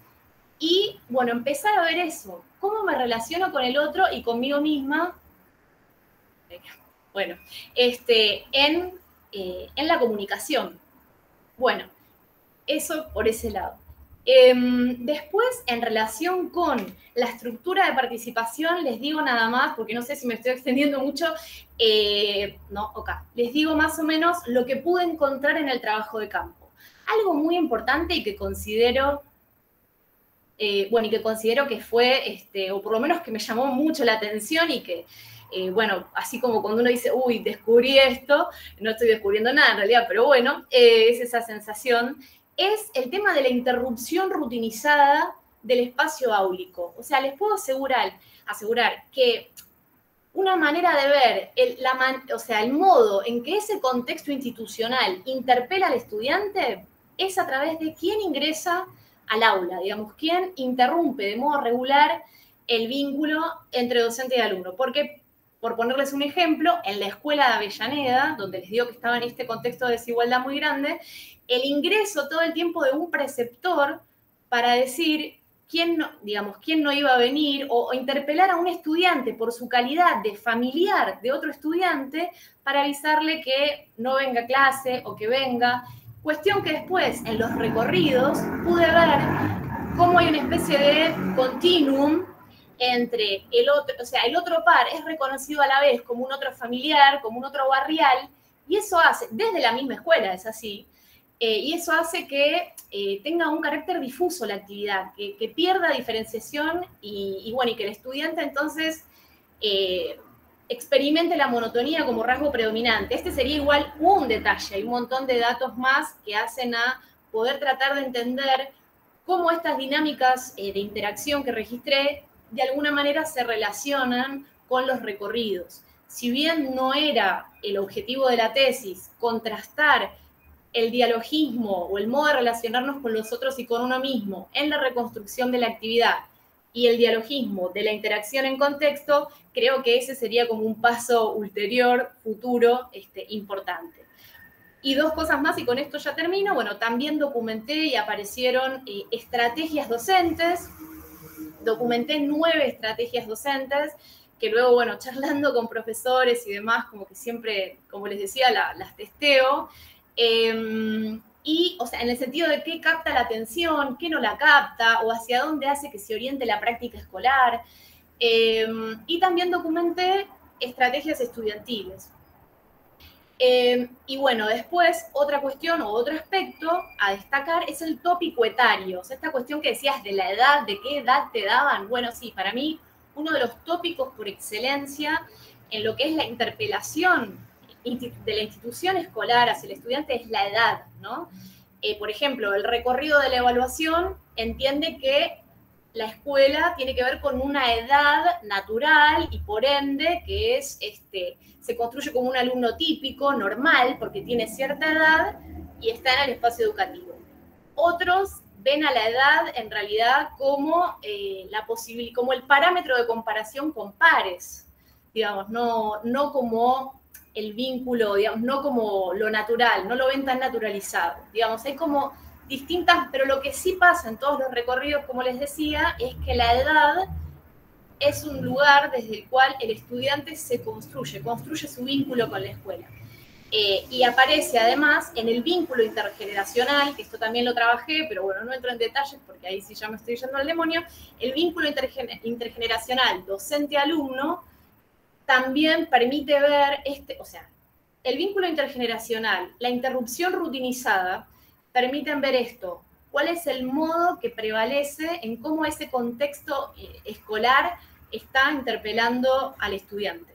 y, bueno, empezar a ver eso, cómo me relaciono con el otro y conmigo misma. Bueno, este, en, eh, en la comunicación. Bueno, eso por ese lado. Eh, después, en relación con la estructura de participación, les digo nada más, porque no sé si me estoy extendiendo mucho, eh, no, ok, les digo más o menos lo que pude encontrar en el trabajo de campo. Algo muy importante y que considero, eh, bueno, y que considero que fue, este, o por lo menos que me llamó mucho la atención y que, Eh, bueno, así como cuando uno dice, uy, descubrí esto, no estoy descubriendo nada en realidad, pero bueno, eh, es esa sensación, es el tema de la interrupción rutinizada del espacio áulico. O sea, les puedo asegurar, asegurar que una manera de ver, el, la man, o sea, el modo en que ese contexto institucional interpela al estudiante es a través de quién ingresa al aula, digamos, quién interrumpe de modo regular el vínculo entre docente y alumno. Porque, por ponerles un ejemplo, en la escuela de Avellaneda, donde les digo que estaba en este contexto de desigualdad muy grande, el ingreso todo el tiempo de un preceptor para decir quién no, digamos, quién no iba a venir o, o interpelar a un estudiante por su calidad de familiar de otro estudiante para avisarle que no venga a clase o que venga. Cuestión que después, en los recorridos, pude ver cómo hay una especie de continuum entre el otro, o sea, el otro par es reconocido a la vez como un otro familiar, como un otro barrial, y eso hace, desde la misma escuela es así, eh, y eso hace que eh, tenga un carácter difuso la actividad, que, que pierda diferenciación y, y bueno, y que el estudiante entonces eh, experimente la monotonía como rasgo predominante. Este sería igual un detalle, hay un montón de datos más que hacen a poder tratar de entender cómo estas dinámicas eh, de interacción que registré de alguna manera se relacionan con los recorridos. Si bien no era el objetivo de la tesis contrastar el dialogismo o el modo de relacionarnos con los otros y con uno mismo en la reconstrucción de la actividad y el dialogismo de la interacción en contexto, creo que ese sería como un paso ulterior, futuro, este, importante. Y dos cosas más, y con esto ya termino. Bueno, también documenté y aparecieron eh, estrategias docentes, documenté nueve estrategias docentes, que luego, bueno, charlando con profesores y demás, como que siempre, como les decía, la, las testeo. Eh, y, o sea, en el sentido de qué capta la atención, qué no la capta, o hacia dónde hace que se oriente la práctica escolar. Eh, y también documenté estrategias estudiantiles. Eh, y bueno, después, otra cuestión o otro aspecto a destacar es el tópico etario. O sea, esta cuestión que decías de la edad, de qué edad te daban. Bueno, sí, para mí, uno de los tópicos por excelencia en lo que es la interpelación de la institución escolar hacia el estudiante es la edad, ¿no? Eh, por ejemplo, el recorrido de la evaluación entiende que la escuela tiene que ver con una edad natural y por ende que es, este, se construye como un alumno típico, normal, porque tiene cierta edad y está en el espacio educativo. Otros ven a la edad en realidad como, eh, la posibil- como el parámetro de comparación con pares, digamos, no, no como el vínculo, digamos, no como lo natural, no lo ven tan naturalizado. Digamos, hay como distintas, pero lo que sí pasa en todos los recorridos, como les decía, es que la edad es un lugar desde el cual el estudiante se construye, construye su vínculo con la escuela. Eh, y aparece además en el vínculo intergeneracional, que esto también lo trabajé, pero bueno, no entro en detalles porque ahí sí ya me estoy yendo al demonio, el vínculo intergener- intergeneracional docente-alumno también permite ver, este, o sea, el vínculo intergeneracional, la interrupción rutinizada, permiten ver esto. ¿Cuál es el modo que prevalece en cómo ese contexto eh, escolar está interpelando al estudiante?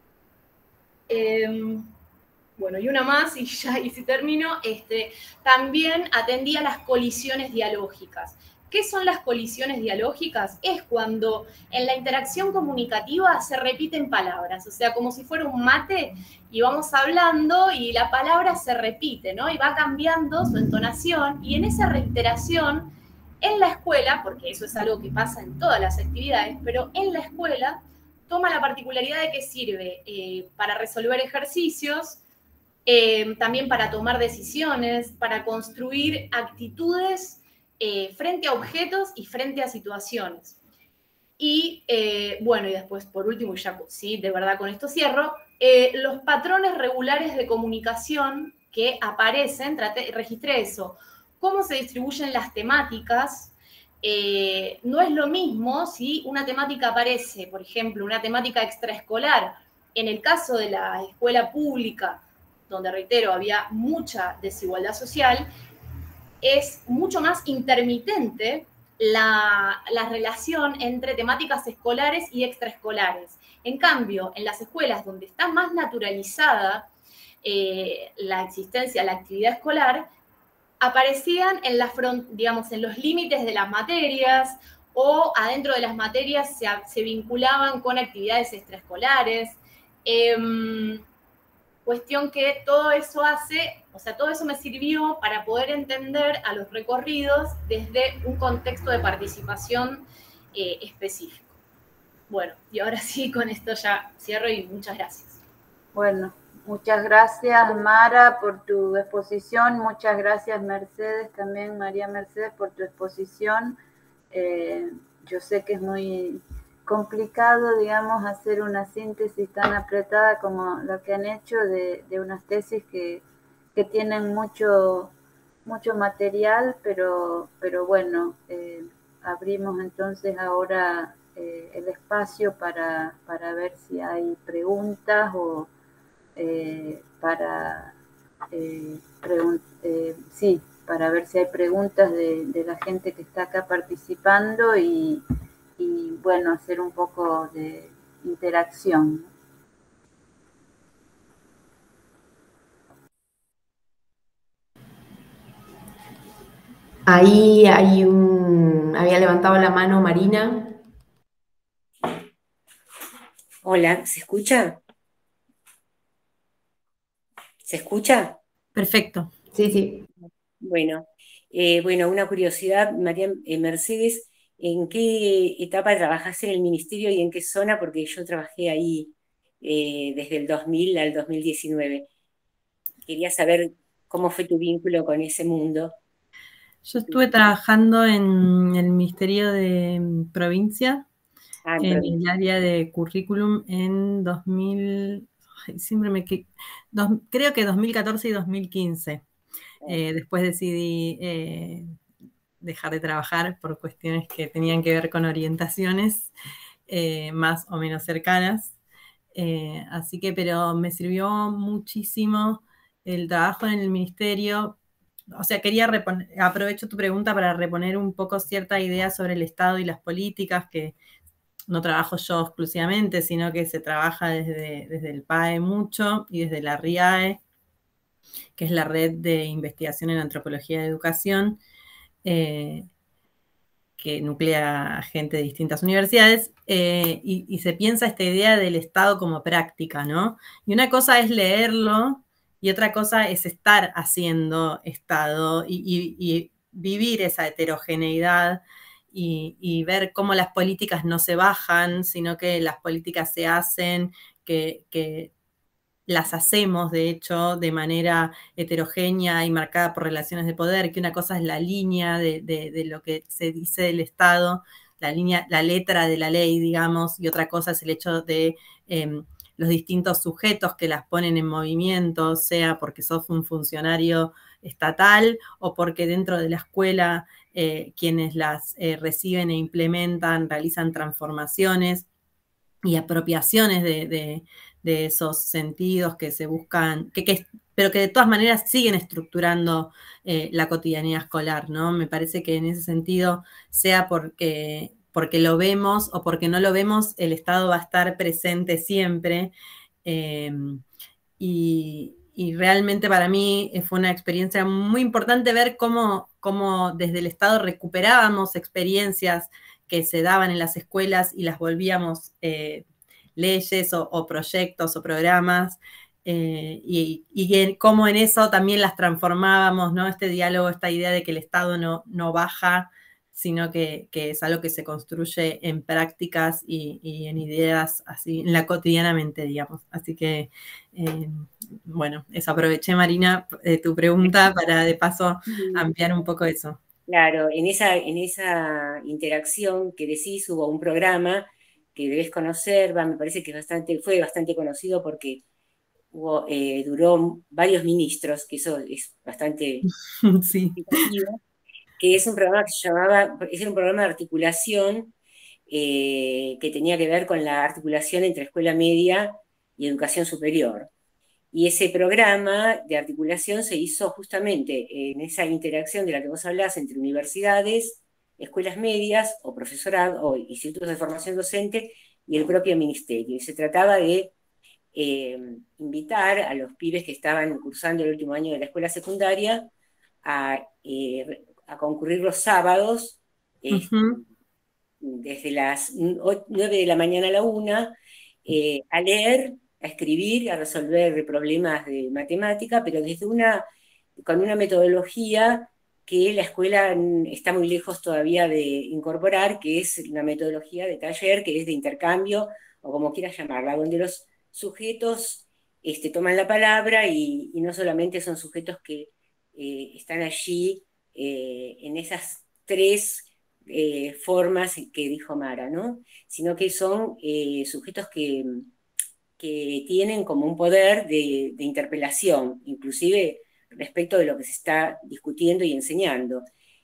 Eh, bueno, y una más, y ya y si termino, este, también atendí a las colisiones dialógicas. ¿Qué son las colisiones dialógicas? Es cuando en la interacción comunicativa se repiten palabras, o sea, como si fuera un mate y vamos hablando y la palabra se repite, ¿no? Y va cambiando su entonación y en esa reiteración, en la escuela, porque eso es algo que pasa en todas las actividades, pero en la escuela toma la particularidad de que sirve eh, para resolver ejercicios, eh, también para tomar decisiones, para construir actitudes Eh, frente a objetos y frente a situaciones. Y eh, bueno, y después, por último, y ya sí, de verdad con esto cierro, eh, los patrones regulares de comunicación que aparecen, traté, registré eso, cómo se distribuyen las temáticas. Eh, no es lo mismo si una temática aparece, por ejemplo, una temática extraescolar. En el caso de la escuela pública, donde, reitero, había mucha desigualdad social, es mucho más intermitente la, la relación entre temáticas escolares y extraescolares. En cambio, en las escuelas donde está más naturalizada eh, la existencia, la actividad escolar, aparecían en, la front, digamos, en los límites de las materias o adentro de las materias se, se vinculaban con actividades extraescolares. Eh, Cuestión que todo eso hace, o sea, todo eso me sirvió para poder entender a los recorridos desde un contexto de participación eh, específico. Bueno, y ahora sí, con esto ya cierro y muchas gracias.
Bueno, muchas gracias, Mara, por tu exposición. Muchas gracias, Mercedes, también María Mercedes, por tu exposición. Eh, yo sé que es muy complicado, digamos, hacer una síntesis tan apretada como la que han hecho de, de unas tesis que, que tienen mucho, mucho material, pero, pero bueno, eh, abrimos entonces ahora eh, el espacio para, para ver si hay preguntas o eh, para, eh, pregun eh, sí, para ver si hay preguntas de, de la gente que está acá participando y y bueno, hacer un poco de, interacción.
Ahí hay un, había levantado la mano Marina.
Hola, ¿se escucha? ¿Se escucha?
Perfecto.
Sí, sí.
Bueno, eh, bueno, una curiosidad, María eh, Mercedes, ¿en qué etapa trabajaste en el ministerio y en qué zona? Porque yo trabajé ahí eh, desde el dos mil al dos mil diecinueve. Quería saber cómo fue tu vínculo con ese mundo.
Yo estuve trabajando en el Ministerio de Provincia,
Ah, en
en
provincia.
el área de currículum en dos mil, ay, siempre me que- dos- creo que dos mil catorce y dos mil quince. Eh, después decidí eh, dejar de trabajar por cuestiones que tenían que ver con orientaciones eh, más o menos cercanas. Eh, así que, pero me sirvió muchísimo el trabajo en el ministerio. O sea, quería reponer, aprovecho tu pregunta para reponer un poco cierta idea sobre el Estado y las políticas, que no trabajo yo exclusivamente, sino que se trabaja desde, desde el P A E mucho y desde la RIAE, que es la Red de Investigación en Antropología de Educación, eh, que nuclea gente de distintas universidades, eh, y, y se piensa esta idea del Estado como práctica, ¿no? Y una cosa es leerlo y otra cosa es estar haciendo Estado y, y, y vivir esa heterogeneidad y, y ver cómo las políticas no se bajan, sino que las políticas se hacen, que, que las hacemos, de hecho, de manera heterogénea y marcada por relaciones de poder, que una cosa es la línea de, de, de lo que se dice del Estado, la línea, la letra de la ley, digamos, y otra cosa es el hecho de eh, los distintos sujetos que las ponen en movimiento, sea porque sos un funcionario estatal o porque dentro de la escuela eh, quienes las eh, reciben e implementan realizan transformaciones y apropiaciones de, de, de esos sentidos que se buscan, que, que, pero que de todas maneras siguen estructurando eh, la cotidianidad escolar, ¿no? Me parece que en ese sentido, sea porque, porque lo vemos o porque no lo vemos, el Estado va a estar presente siempre. Eh, y, y, realmente para mí fue una experiencia muy importante ver cómo, cómo desde el Estado recuperábamos experiencias que se daban en las escuelas y las volvíamos eh, leyes o, o proyectos o programas, eh, y, y en, cómo en eso también las transformábamos, ¿no? Este diálogo, esta idea de que el Estado no, no baja, sino que, que es algo que se construye en prácticas y, y en ideas así, en la cotidianamente, digamos. Así que, eh, bueno, eso, aproveché, Marina, eh, tu pregunta para de paso ampliar un poco eso.
Claro, en esa, en esa interacción que decís hubo un programa que debes conocer, va, me parece que bastante, fue bastante conocido porque hubo, eh, duró varios ministros, que eso es bastante
sí.
significativo, que es un programa que se llamaba, es un programa de articulación eh, que tenía que ver con la articulación entre escuela media y educación superior. Y ese programa de articulación se hizo justamente en esa interacción de la que vos hablás entre universidades, escuelas medias o profesorado o institutos de formación docente y el propio ministerio. Y se trataba de eh, invitar a los pibes que estaban cursando el último año de la escuela secundaria a, eh, a concurrir los sábados, eh,
Uh-huh.
desde las nueve de la mañana a la una, eh, a leer, a escribir, a resolver problemas de matemática, pero desde una, con una metodología que la escuela está muy lejos todavía de incorporar, que es una metodología de taller, que es de intercambio, o como quieras llamarla, donde los sujetos este, toman la palabra y, y no solamente son sujetos que eh, están allí eh, en esas tres eh, formas que dijo Mara, ¿no? Sino que son eh, sujetos que, que, tienen como un poder de, de interpelación, inclusive respecto de lo que se está discutiendo y enseñando.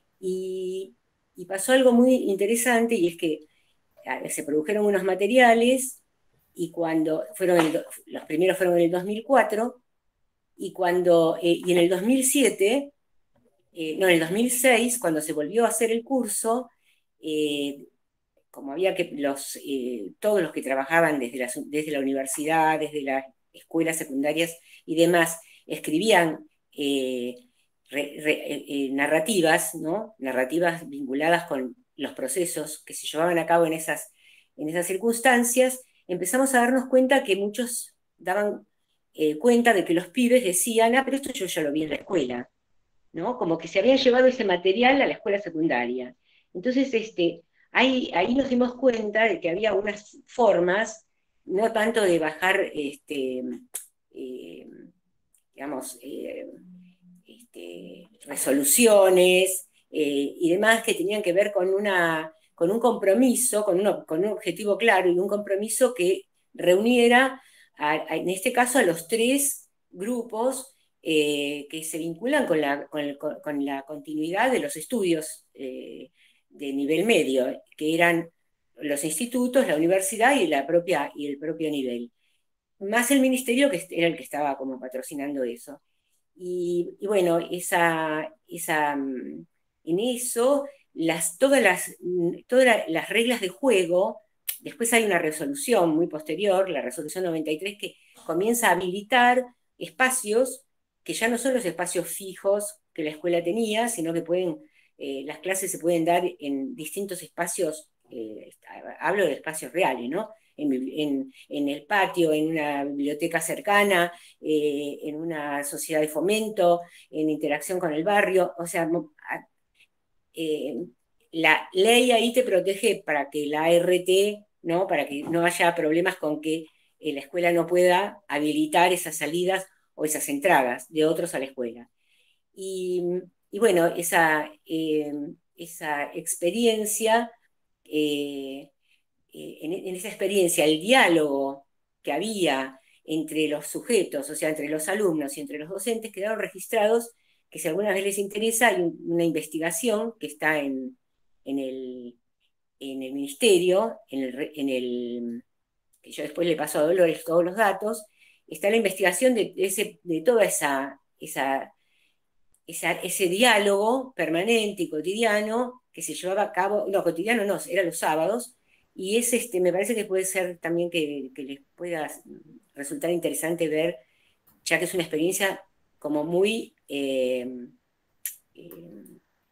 Y, y pasó algo muy interesante, y es que se produjeron unos materiales, y cuando fueron el, los primeros fueron en el dos mil cuatro, y, cuando, eh, y en el dos mil siete, eh, no, en el dos mil seis, cuando se volvió a hacer el curso, eh, como había que los, eh, todos los que trabajaban desde la, desde la universidad, desde las escuelas secundarias y demás, escribían eh, re, re, eh, narrativas, ¿no? Narrativas vinculadas con los procesos que se llevaban a cabo en esas, en esas circunstancias, empezamos a darnos cuenta que muchos daban eh, cuenta de que los pibes decían, ah, pero esto yo ya lo vi en la escuela, ¿no? Como que se habían llevado ese material a la escuela secundaria. Entonces, este, ahí, ahí nos dimos cuenta de que había unas formas, no tanto de bajar, este, eh, digamos, eh, este, resoluciones eh, y demás que tenían que ver con, una, con un compromiso, con, uno, con un objetivo claro y un compromiso que reuniera, a, a, en este caso, a los tres grupos eh, que se vinculan con la, con, el, con la continuidad de los estudios eh, de nivel medio, que eran los institutos, la universidad y, la propia, y el propio nivel. Más el ministerio, que era el que estaba como patrocinando eso. Y, y bueno, esa, esa, en eso, las, todas, las, todas las reglas de juego, después hay una resolución muy posterior, la resolución noventa y tres, que comienza a habilitar espacios que ya no son los espacios fijos que la escuela tenía, sino que pueden, eh, las clases se pueden dar en distintos espacios, eh, hablo de espacios reales, ¿no? En, en, en el patio, en una biblioteca cercana, eh, en una sociedad de fomento, en interacción con el barrio. O sea, eh, la ley ahí te protege para que la A R T, ¿no? Para que no haya problemas con que eh, la escuela no pueda habilitar esas salidas o esas entradas de otros a la escuela. Y, y bueno, esa, eh, esa experiencia... Eh, En, en esa experiencia, el diálogo que había entre los sujetos, o sea, entre los alumnos y entre los docentes, quedaron registrados, que si alguna vez les interesa, hay un, una investigación que está en, en, el, en el ministerio, en el, en el, que yo después le paso a Dolores todos los datos, está la investigación de, de, ese, de toda esa, esa, esa, ese diálogo permanente y cotidiano que se llevaba a cabo, no, cotidiano no, era los sábados. Y es este, me parece que puede ser también que, que les pueda resultar interesante ver, ya que es una experiencia como muy eh, eh,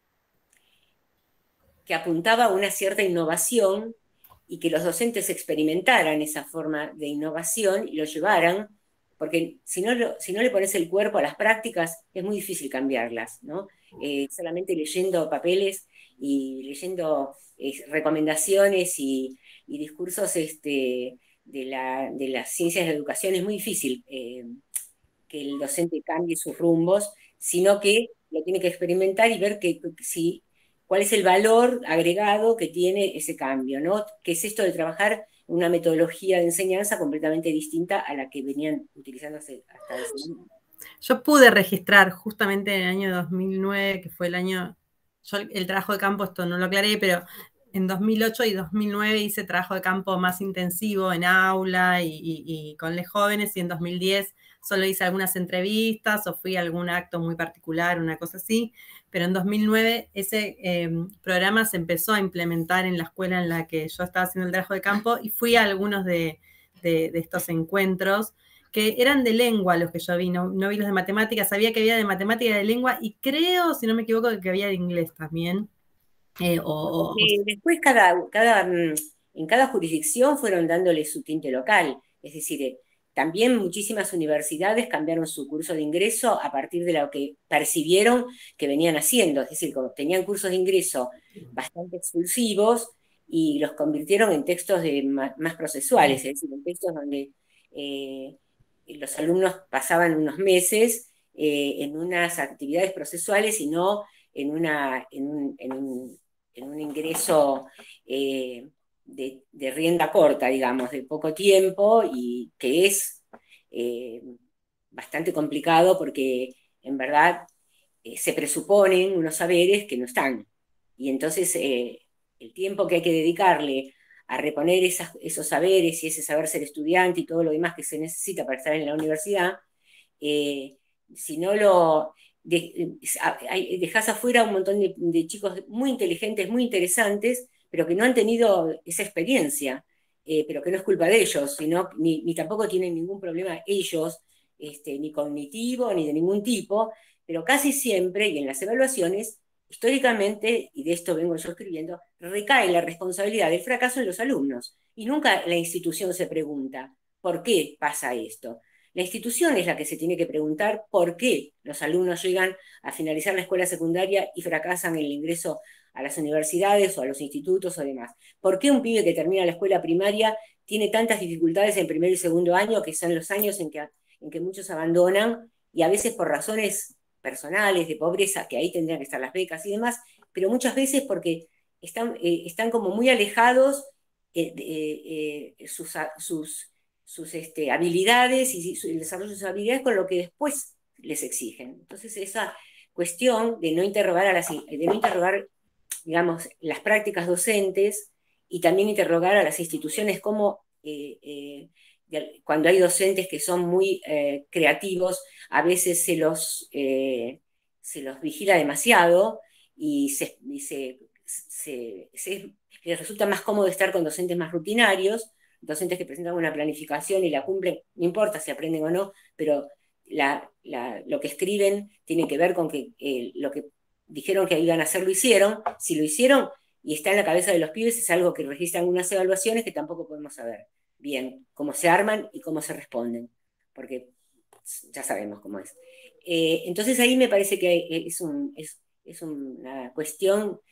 que apuntaba a una cierta innovación y que los docentes experimentaran esa forma de innovación y lo llevaran, porque si no, lo, si no le pones el cuerpo a las prácticas es muy difícil cambiarlas, ¿no? Eh, solamente leyendo papeles y leyendo eh, recomendaciones y, y discursos este, de, la, de las ciencias de la educación es muy difícil eh, que el docente cambie sus rumbos, sino que lo tiene que experimentar y ver que, que, si, cuál es el valor agregado que tiene ese cambio, ¿no? Que es esto de trabajar una metodología de enseñanza completamente distinta a la que venían utilizando hasta ese momento.
Yo pude registrar justamente en el año dos mil nueve, que fue el año, yo el trabajo de campo, esto no lo aclaré, pero en dos mil ocho y dos mil nueve hice trabajo de campo más intensivo en aula y, y, y con los jóvenes, y en dos mil diez solo hice algunas entrevistas o fui a algún acto muy particular, una cosa así, pero en dos mil nueve ese eh, programa se empezó a implementar en la escuela en la que yo estaba haciendo el trabajo de campo y fui a algunos de, de, de estos encuentros que eran de lengua los que yo vi, no, no vi los de matemáticas, sabía que había de matemática y de lengua y creo, si no me equivoco, que había de inglés también. Eh, o,
eh, después cada, cada, en cada jurisdicción fueron dándole su tinte local, es decir, eh, también muchísimas universidades cambiaron su curso de ingreso a partir de lo que percibieron que venían haciendo, es decir, como tenían cursos de ingreso bastante exclusivos y los convirtieron en textos de, más, más procesuales, es decir, en textos donde eh, los alumnos pasaban unos meses eh, en unas actividades procesuales y no en, una, en, un, en, un, en un ingreso eh, de, de rienda corta, digamos, de poco tiempo, y que es eh, bastante complicado porque en verdad eh, se presuponen unos saberes que no están. Y entonces eh, el tiempo que hay que dedicarle a reponer esas, esos saberes y ese saber ser estudiante y todo lo demás que se necesita para estar en la universidad, eh, si no lo de, dejas afuera un montón de, de chicos muy inteligentes, muy interesantes, pero que no han tenido esa experiencia, eh, pero que no es culpa de ellos, sino, ni, ni tampoco tienen ningún problema ellos, este, ni cognitivo, ni de ningún tipo, pero casi siempre, y en las evaluaciones, históricamente, y de esto vengo yo escribiendo, recae la responsabilidad del fracaso en los alumnos, y nunca la institución se pregunta, ¿por qué pasa esto? La institución es la que se tiene que preguntar por qué los alumnos llegan a finalizar la escuela secundaria y fracasan en el ingreso a las universidades o a los institutos o demás. ¿Por qué un pibe que termina la escuela primaria tiene tantas dificultades en primer y segundo año, que son los años en que, en que muchos abandonan, y a veces por razones personales, de pobreza, que ahí tendrían que estar las becas y demás, pero muchas veces porque están, eh, están como muy alejados eh, eh, eh, sus, sus, sus este, habilidades y su, el desarrollo de sus habilidades con lo que después les exigen. Entonces esa cuestión de no interrogar, a las, de no interrogar digamos, las prácticas docentes y también interrogar a las instituciones cómo eh, eh, cuando hay docentes que son muy eh, creativos, a veces se los, eh, se los vigila demasiado y, se, y se, se, se, les resulta más cómodo estar con docentes más rutinarios, docentes que presentan una planificación y la cumplen, no importa si aprenden o no, pero la, la, lo que escriben tiene que ver con que eh, lo que dijeron que iban a hacer lo hicieron, si lo hicieron y está en la cabeza de los pibes es algo que registran unas evaluaciones que tampoco podemos saber bien cómo se arman y cómo se responden, porque ya sabemos cómo es. Eh, entonces ahí me parece que es, un, es, es una cuestión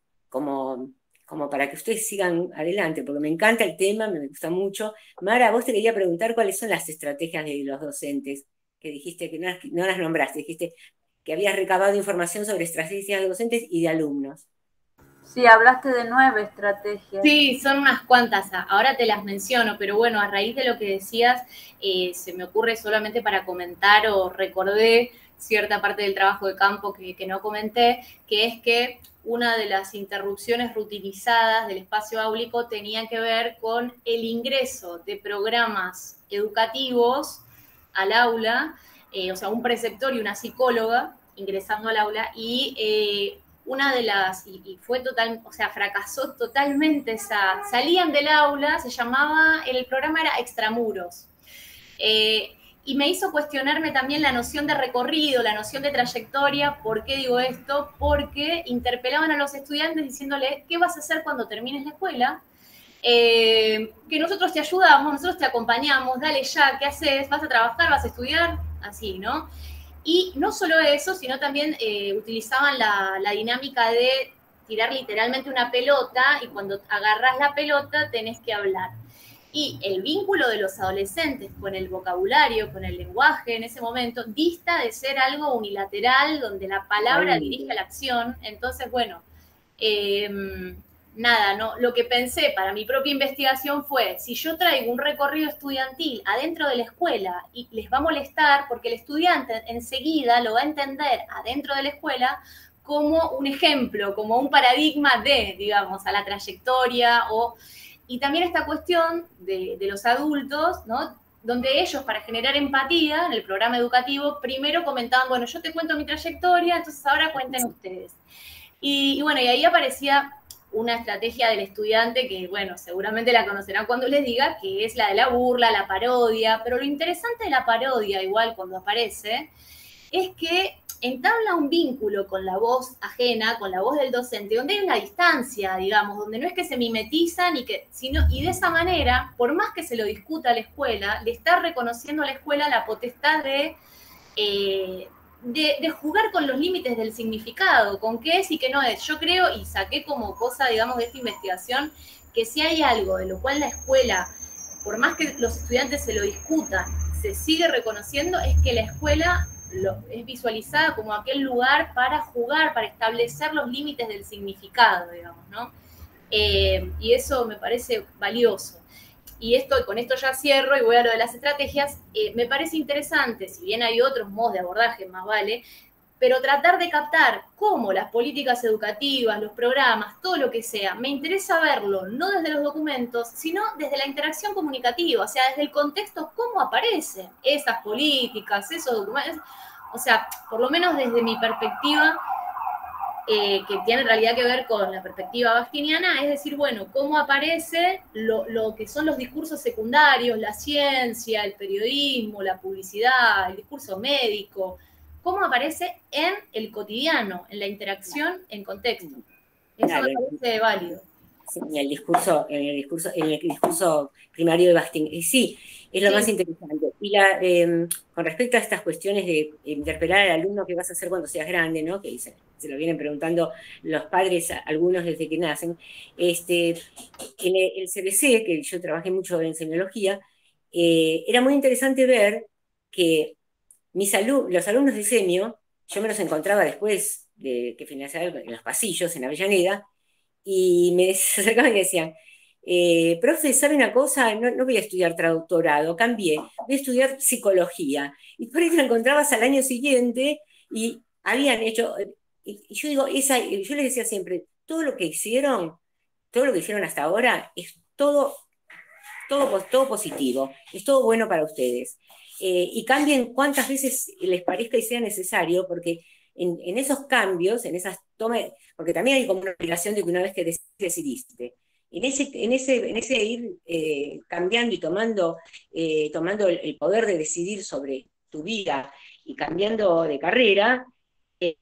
como, como para que ustedes sigan adelante, porque me encanta el tema, me gusta mucho. Mara, vos te quería preguntar cuáles son las estrategias de los docentes, que dijiste que no las, no las nombraste, dijiste que habías recabado información sobre estrategias de docentes y de alumnos.
Sí, hablaste de nueve estrategias.
Sí, son unas cuantas, ahora te las menciono, pero bueno, a raíz de lo que decías, eh, se me ocurre solamente para comentar o recordé cierta parte del trabajo de campo que, que no comenté, que es que una de las interrupciones rutinizadas del espacio áulico tenía que ver con el ingreso de programas educativos al aula, eh, o sea, un preceptor y una psicóloga ingresando al aula, y eh, una de las, y, y fue total, o sea, fracasó totalmente esa, salían del aula, se llamaba, el programa era Extramuros, eh, y me hizo cuestionarme también la noción de recorrido, la noción de trayectoria. ¿Por qué digo esto? Porque interpelaban a los estudiantes diciéndoles, ¿qué vas a hacer cuando termines la escuela? Eh, que nosotros te ayudamos, nosotros te acompañamos, dale ya, ¿qué haces? ¿Vas a trabajar? ¿Vas a estudiar? Así, ¿no? Y no solo eso, sino también eh, utilizaban la, la dinámica de tirar literalmente una pelota y cuando agarras la pelota tenés que hablar. Y el vínculo de los adolescentes con el vocabulario, con el lenguaje en ese momento, dista de ser algo unilateral, donde la palabra Ay. dirige a la acción. Entonces, bueno, eh, nada, ¿no? Lo que pensé para mi propia investigación fue, si yo traigo un recorrido estudiantil adentro de la escuela y les va a molestar, porque el estudiante enseguida lo va a entender adentro de la escuela como un ejemplo, como un paradigma de, digamos, a la trayectoria o... Y también esta cuestión de, de los adultos, ¿no? Donde ellos, para generar empatía en el programa educativo, primero comentaban, bueno, yo te cuento mi trayectoria, entonces ahora cuenten ustedes. Y, y bueno, y ahí aparecía una estrategia del estudiante que, bueno, seguramente la conocerán cuando les diga, que es la de la burla, la parodia. Pero lo interesante de la parodia, igual cuando aparece, es que entabla un vínculo con la voz ajena, con la voz del docente, donde hay una distancia, digamos, donde no es que se mimetizan y que, sino, y de esa manera, por más que se lo discuta a la escuela, le está reconociendo a la escuela la potestad de, eh, de, de jugar con los límites del significado, con qué es y qué no es. Yo creo, y saqué como cosa, digamos, de esta investigación, que si hay algo de lo cual la escuela, por más que los estudiantes se lo discutan, se sigue reconociendo, es que la escuela Lo, es visualizada como aquel lugar para jugar, para establecer los límites del significado, digamos, ¿no? Eh, y eso me parece valioso. Y esto, con esto ya cierro y voy a lo de las estrategias. Eh, me parece interesante, si bien hay otros modos de abordaje, más vale, pero tratar de captar cómo las políticas educativas, los programas, todo lo que sea, me interesa verlo no desde los documentos, sino desde la interacción comunicativa, o sea, desde el contexto, cómo aparecen esas políticas, esos documentos, o sea, por lo menos desde mi perspectiva, eh, que tiene en realidad que ver con la perspectiva bakhtiniana, es decir, bueno, cómo aparece lo, lo que son los discursos secundarios, la ciencia, el periodismo, la publicidad, el discurso médico, cómo aparece en el cotidiano, en la interacción, en contexto. Eso
Claro,
me parece válido.
sí, en el discurso, en el discurso, en el discurso primario de Bakhtin. Y sí, es lo
Sí.
más interesante. Y la, eh, con respecto a estas cuestiones de interpelar al alumno, ¿qué vas a hacer cuando seas grande? ¿No? Que se, se lo vienen preguntando los padres, algunos desde que nacen. Este, en el, el C B C, que yo trabajé mucho en semiología, eh, era muy interesante ver que mis alumnos, los alumnos de semio, yo me los encontraba después de que finalizaban en los pasillos, en Avellaneda, y me acercaban y me decían, eh, profe, ¿sabe una cosa? No, no voy a estudiar traductorado, cambié, voy a estudiar psicología. Y por ahí te lo encontrabas al año siguiente y habían hecho, y yo digo, esa, yo les decía siempre, todo lo que hicieron, todo lo que hicieron hasta ahora es todo, todo, todo positivo, es todo bueno para ustedes. Eh, y cambien cuantas veces les parezca y sea necesario, porque en, en esos cambios, en esas tomas, porque también hay como una obligación de que una vez que decidiste, en ese, en ese, en ese ir eh, cambiando y tomando, eh, tomando el, el poder de decidir sobre tu vida y cambiando de carrera, eh,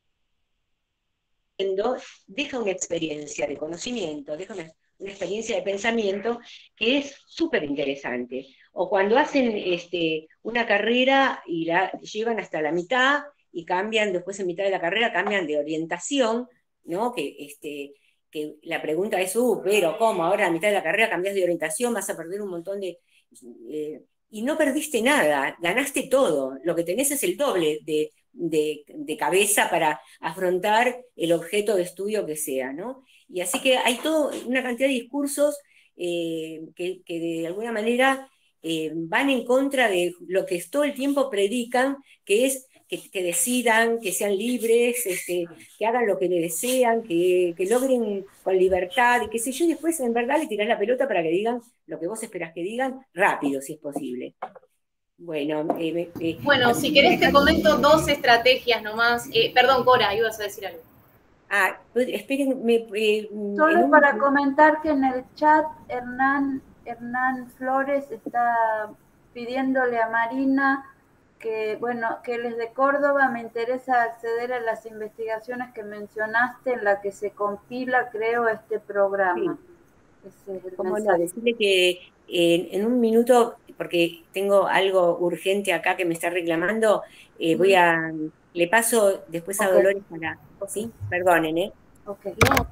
deja una experiencia de conocimiento, deja una, una experiencia de pensamiento que es súper interesante. O cuando hacen este, una carrera y la llevan hasta la mitad y cambian, después en mitad de la carrera cambian de orientación, ¿no? Que, este, que la pregunta es, uh, pero ¿cómo? Ahora a mitad de la carrera cambias de orientación, vas a perder un montón de... Eh, y no perdiste nada, ganaste todo, lo que tenés es el doble de, de, de cabeza para afrontar el objeto de estudio que sea, ¿no? Y así que hay toda una cantidad de discursos eh, que, que de alguna manera eh, van en contra de lo que todo el tiempo predican, que es que, que decidan, que sean libres, este, que hagan lo que le desean, que, que logren con libertad, y qué sé yo, y después en verdad le tirás la pelota para que digan lo que vos esperás que digan, rápido, si es posible. Bueno, eh, eh,
bueno, si querés te comento dos estrategias nomás. Eh, perdón, Cora, ibas a decir algo.
Ah, espérenme. Eh,
Solo para un... comentar que en el chat Hernán, Hernán Flores está pidiéndole a Marina que, bueno, que él es de Córdoba, me interesa acceder a las investigaciones que mencionaste en la que se compila, creo, este programa.
Sí. Ese es el ¿Cómo mensaje. No? Decirle que eh, en un minuto, porque tengo algo urgente acá que me está reclamando, eh, voy a, le paso después a okay. Dolores para, ¿sí? Perdonen, ¿eh?
Ok. No.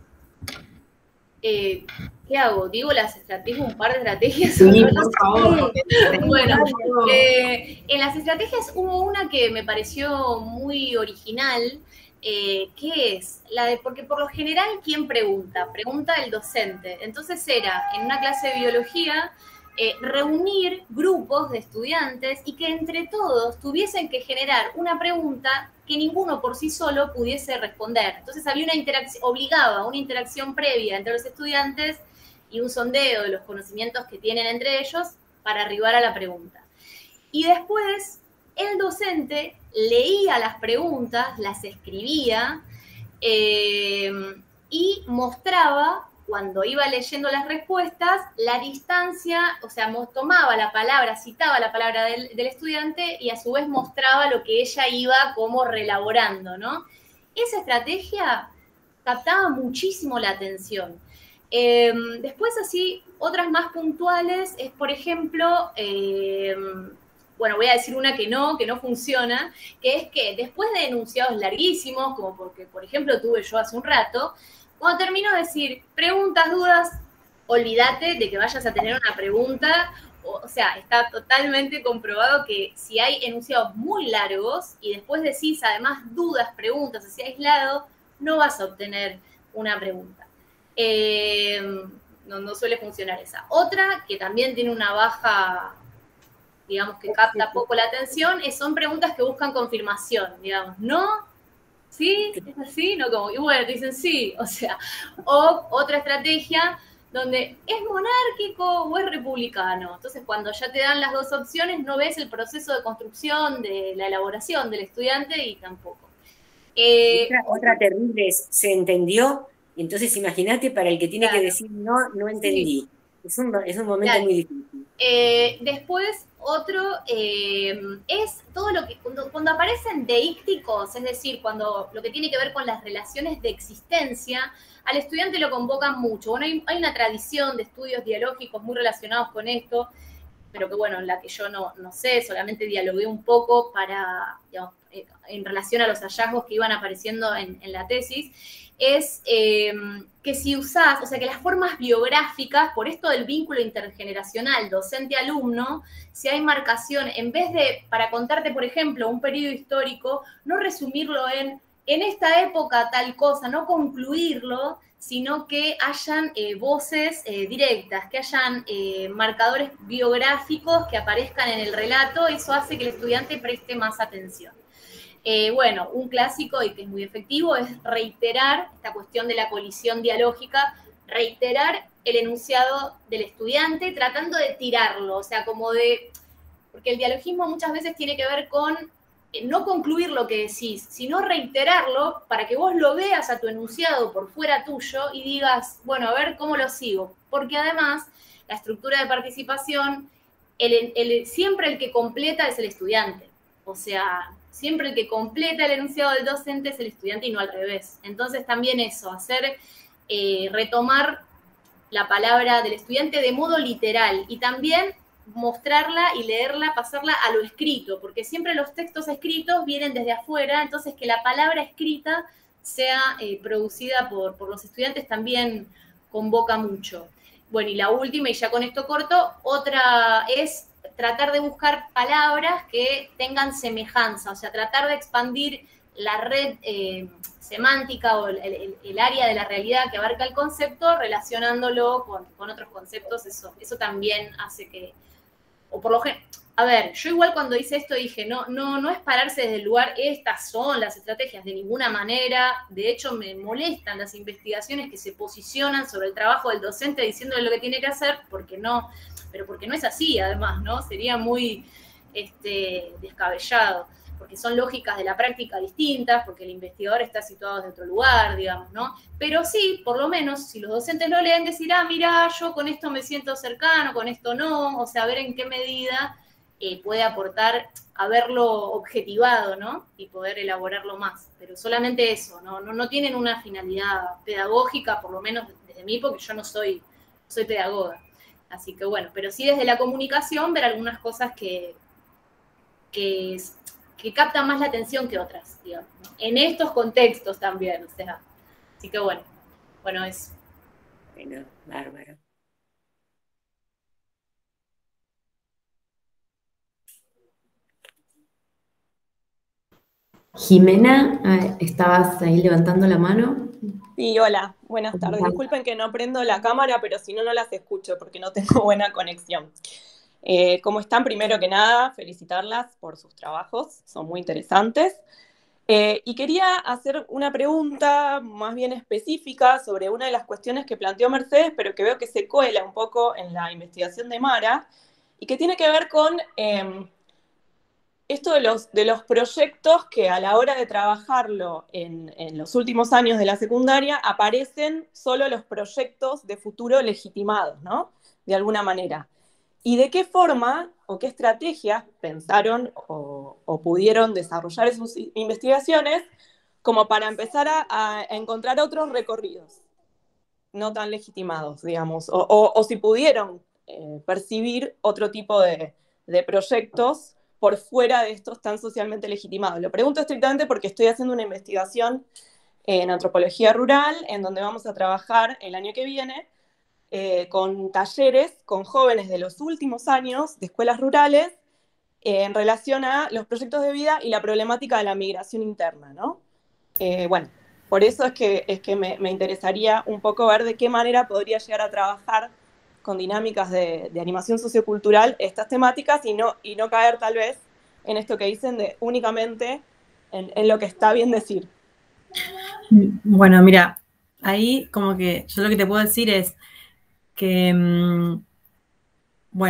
Eh, ¿Qué hago? ¿Digo las estrategias, un par de estrategias?
Sí, por favor.
Bueno, eh, en las estrategias hubo una que me pareció muy original, eh, que es la de, porque por lo general, ¿quién pregunta? Pregunta el docente. Entonces era, en una clase de biología, eh, reunir grupos de estudiantes y que entre todos tuviesen que generar una pregunta que ninguno por sí solo pudiese responder. Entonces había una interacción, obligaba una interacción previa entre los estudiantes y un sondeo de los conocimientos que tienen entre ellos para arribar a la pregunta. Y después el docente leía las preguntas, las escribía eh, y mostraba, cuando iba leyendo las respuestas, la distancia, o sea, tomaba la palabra, citaba la palabra del, del estudiante y a su vez mostraba lo que ella iba como relaborando, ¿no? Esa estrategia captaba muchísimo la atención. Eh, después, así, otras más puntuales es, por ejemplo, eh, bueno, voy a decir una que no, que no funciona, que es que después de enunciados larguísimos, como porque, por ejemplo, tuve yo hace un rato, cuando termino de decir preguntas, dudas, olvídate de que vayas a tener una pregunta. O, o sea, está totalmente comprobado que si hay enunciados muy largos y después decís además dudas, preguntas así aislado, no vas a obtener una pregunta. Eh, no, no suele funcionar esa. Otra que también tiene una baja, digamos que capta poco la atención, es, son preguntas que buscan confirmación, digamos, ¿no? ¿Sí? ¿Es así? No, como, y bueno, te dicen sí, o sea, o otra estrategia donde es monárquico o es republicano. Entonces, cuando ya te dan las dos opciones, no ves el proceso de construcción, de la elaboración del estudiante y tampoco. Eh,
otra, otra terrible es, ¿se entendió? Entonces imagínate para el que tiene
claro,
que decir no, no entendí.
sí,
Es un, es un momento
claro.
muy difícil.
Eh, después, otro eh, es todo lo que, cuando, cuando aparecen deícticos, es decir, cuando lo que tiene que ver con las relaciones de existencia, al estudiante lo convocan mucho. Bueno, hay, hay una tradición de estudios dialógicos muy relacionados con esto, pero que bueno, en la que yo no, no sé, solamente dialogué un poco para, digamos, en relación a los hallazgos que iban apareciendo en, en la tesis, es eh, que si usás, o sea, que las formas biográficas, por esto del vínculo intergeneracional docente-alumno, si hay marcación, en vez de, para contarte, por ejemplo, un periodo histórico, no resumirlo en, en esta época tal cosa, no concluirlo, sino que hayan eh, voces eh, directas, que hayan eh, marcadores biográficos que aparezcan en el relato, eso hace que el estudiante preste más atención. Eh, bueno, un clásico y que es muy efectivo es reiterar esta cuestión de la colisión dialógica, reiterar el enunciado del estudiante tratando de tirarlo, o sea, como de, porque el dialogismo muchas veces tiene que ver con eh, no concluir lo que decís, sino reiterarlo para que vos lo veas a tu enunciado por fuera tuyo y digas, bueno, a ver cómo lo sigo, porque además la estructura de participación, el, el, siempre el que completa es el estudiante, o sea, siempre el que completa el enunciado del docente es el estudiante y no al revés. Entonces también eso, hacer, eh, retomar la palabra del estudiante de modo literal y también mostrarla y leerla, pasarla a lo escrito, porque siempre los textos escritos vienen desde afuera, entonces que la palabra escrita sea eh, producida por, por los estudiantes también convoca mucho. Bueno, y la última, y ya con esto corto, otra es tratar de buscar palabras que tengan semejanza, o sea, tratar de expandir la red eh, semántica o el, el, el, área de la realidad que abarca el concepto, relacionándolo con, con otros conceptos, eso, eso también hace que, o por lo general, a ver, yo igual cuando hice esto dije, no, no, no es pararse desde el lugar, estas son las estrategias, de ninguna manera, de hecho me molestan las investigaciones que se posicionan sobre el trabajo del docente diciéndole lo que tiene que hacer, porque no, pero porque no es así además, ¿no? Sería muy este, descabellado, porque son lógicas de la práctica distintas, porque el investigador está situado en otro lugar, digamos, ¿no? Pero sí, por lo menos, si los docentes lo leen, decir, ah, mira, yo con esto me siento cercano, con esto no, o sea, ver en qué medida eh, puede aportar haberlo objetivado, ¿no? Y poder elaborarlo más. Pero solamente eso, ¿no? No, no tienen una finalidad pedagógica, por lo menos desde mí, porque yo no soy, soy pedagoga. Así que bueno, pero sí desde la comunicación ver algunas cosas que, que, que captan más la atención que otras, digamos, ¿no? En estos contextos también, o sea. Así que bueno, bueno, eso.
Bueno, bárbaro.
Jimena, estabas ahí levantando la mano.
Sí, hola, buenas tardes. Disculpen que no prendo la cámara, pero si no, no las escucho porque no tengo buena conexión. Eh, ¿Cómo están? Primero que nada, felicitarlas por sus trabajos, son muy interesantes. Eh, y quería hacer una pregunta más bien específica sobre una de las cuestiones que planteó Mercedes, pero que veo que se cuela un poco en la investigación de Mara, y que tiene que ver con eh, esto de los, de los proyectos que a la hora de trabajarlo en, en los últimos años de la secundaria aparecen solo los proyectos de futuro legitimados, ¿no? De alguna manera. ¿Y de qué forma o qué estrategias pensaron o, o pudieron desarrollar en sus investigaciones como para empezar a, a encontrar otros recorridos no tan legitimados, digamos? O, o, o si pudieron eh, percibir otro tipo de, de proyectos por fuera de estos tan socialmente legitimados. Lo pregunto estrictamente porque estoy haciendo una investigación en antropología rural, en donde vamos a trabajar el año que viene eh, con talleres con jóvenes de los últimos años de escuelas rurales eh, en relación a los proyectos de vida y la problemática de la migración interna, ¿no? Eh, bueno, por eso es que, es que me, me interesaría un poco ver de qué manera podría llegar a trabajar con dinámicas de, de animación sociocultural estas temáticas y no, y no caer tal vez en esto que dicen de únicamente en, en lo que está bien decir.
Bueno, mira, ahí como que yo lo que te puedo decir es que, mmm, bueno,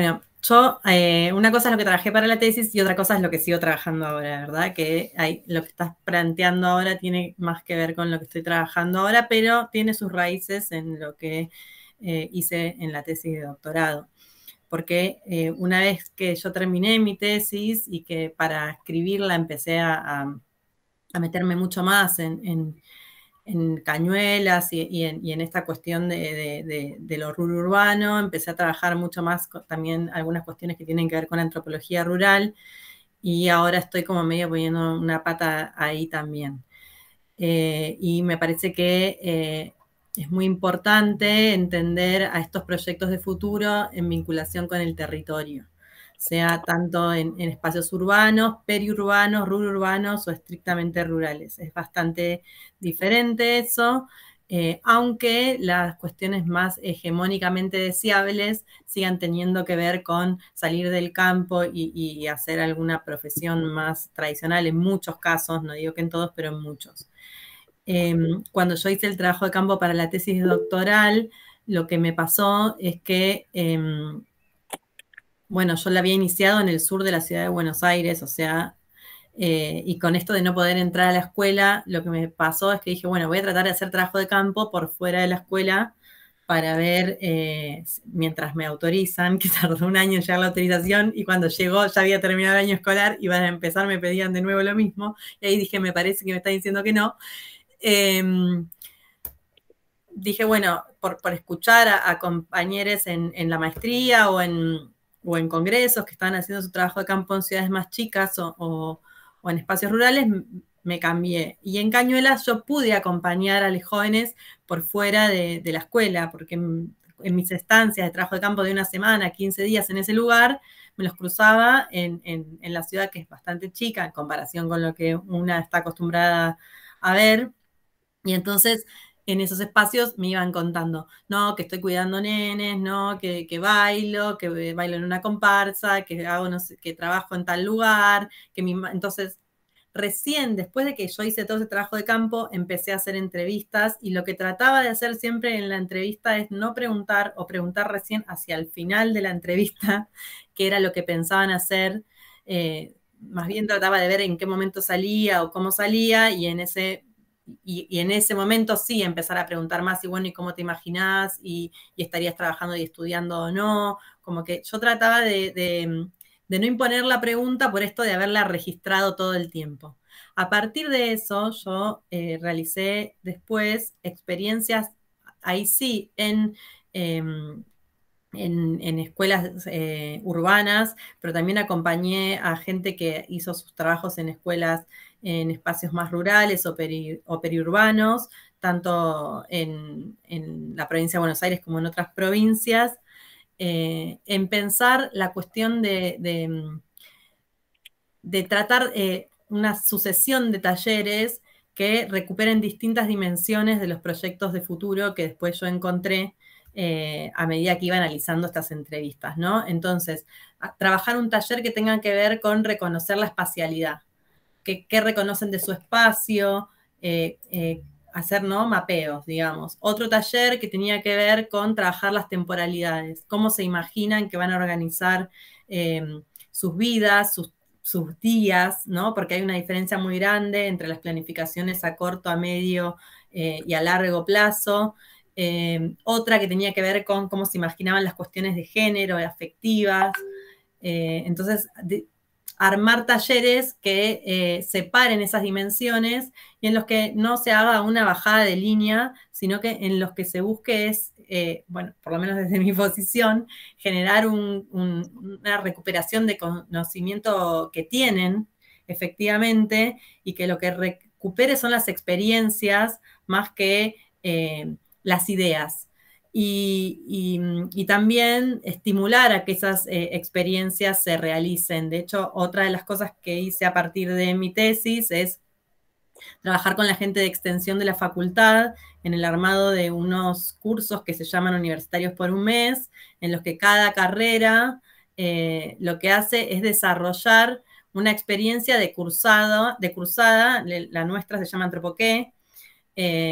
Yo, eh, una cosa es lo que trabajé para la tesis y otra cosa es lo que sigo trabajando ahora, ¿verdad? Que hay, lo que estás planteando ahora tiene más que ver con lo que estoy trabajando ahora, pero tiene sus raíces en lo que eh, hice en la tesis de doctorado. Porque eh, una vez que yo terminé mi tesis y que para escribirla empecé a, a, a meterme mucho más en, en, en cañuelas y, y, en, y en esta cuestión de, de, de, de lo rural urbano, empecé a trabajar mucho más con, también algunas cuestiones que tienen que ver con la antropología rural, y ahora estoy como medio poniendo una pata ahí también. Eh, y me parece que eh, es muy importante entender a estos proyectos de futuro en vinculación con el territorio, sea tanto en, en espacios urbanos, periurbanos, rururbanos o estrictamente rurales. Es bastante diferente eso, eh, aunque las cuestiones más hegemónicamente deseables sigan teniendo que ver con salir del campo y, y hacer alguna profesión más tradicional en muchos casos, no digo que en todos, pero en muchos. Eh, cuando yo hice el trabajo de campo para la tesis doctoral, lo que me pasó es que, eh, bueno, yo la había iniciado en el sur de la ciudad de Buenos Aires, o sea, eh, y con esto de no poder entrar a la escuela, lo que me pasó es que dije, bueno, voy a tratar de hacer trabajo de campo por fuera de la escuela para ver, eh, mientras me autorizan, que tardó un año en llegar la autorización, y cuando llegó ya había terminado el año escolar, iban a empezar, me pedían de nuevo lo mismo, y ahí dije, me parece que me está diciendo que no. Eh, dije, bueno, por, por escuchar a, a compañeros en, en la maestría o en, o en congresos que estaban haciendo su trabajo de campo en ciudades más chicas o, o, o en espacios rurales, me cambié. Y en Cañuelas yo pude acompañar a los jóvenes por fuera de, de la escuela, porque en, en mis estancias de trabajo de campo de una semana, quince días en ese lugar, me los cruzaba en, en, en la ciudad, que es bastante chica en comparación con lo que una está acostumbrada a ver. Y entonces en esos espacios me iban contando, no, que estoy cuidando nenes, no, que, que bailo, que bailo en una comparsa, que hago no sé, que trabajo en tal lugar, que mi entonces recién después de que yo hice todo ese trabajo de campo, empecé a hacer entrevistas, y lo que trataba de hacer siempre en la entrevista es no preguntar, o preguntar recién hacia el final de la entrevista qué era lo que pensaban hacer. Eh, más bien trataba de ver en qué momento salía o cómo salía, y en ese Y, y en ese momento sí empezar a preguntar más, y bueno, ¿y cómo te imaginás? Y, y estarías trabajando y estudiando o no. Como que yo trataba de, de, de no imponer la pregunta por esto de haberla registrado todo el tiempo. A partir de eso, yo eh, realicé después experiencias, ahí sí, en... Eh, En, en, escuelas eh, urbanas, pero también acompañé a gente que hizo sus trabajos en escuelas en espacios más rurales o, peri, o periurbanos, tanto en, en, la provincia de Buenos Aires como en otras provincias, eh, en pensar la cuestión de, de, de tratar eh, una sucesión de talleres que recuperen distintas dimensiones de los proyectos de futuro que después yo encontré Eh, a medida que iba analizando estas entrevistas, ¿no? Entonces, trabajar un taller que tenga que ver con reconocer la espacialidad, qué reconocen de su espacio, eh, eh, hacer, ¿no?, mapeos, digamos. Otro taller que tenía que ver con trabajar las temporalidades, cómo se imaginan que van a organizar eh, sus vidas, sus, sus días, ¿no? Porque hay una diferencia muy grande entre las planificaciones a corto, a medio eh, y a largo plazo. Eh, otra que tenía que ver con cómo se imaginaban las cuestiones de género, afectivas. Eh, entonces, de, armar talleres que eh, separen esas dimensiones y en los que no se haga una bajada de línea, sino que en los que se busque es, eh, bueno, por lo menos desde mi posición, generar un, un, una recuperación de conocimiento que tienen efectivamente, y que lo que recupere son las experiencias más que eh, las ideas. Y, y, y también estimular a que esas eh, experiencias se realicen. De hecho, otra de las cosas que hice a partir de mi tesis es trabajar con la gente de extensión de la facultad en el armado de unos cursos que se llaman universitarios por un mes, en los que cada carrera eh, lo que hace es desarrollar una experiencia de cursado, de cursada, la nuestra se llama Antropoqué, eh,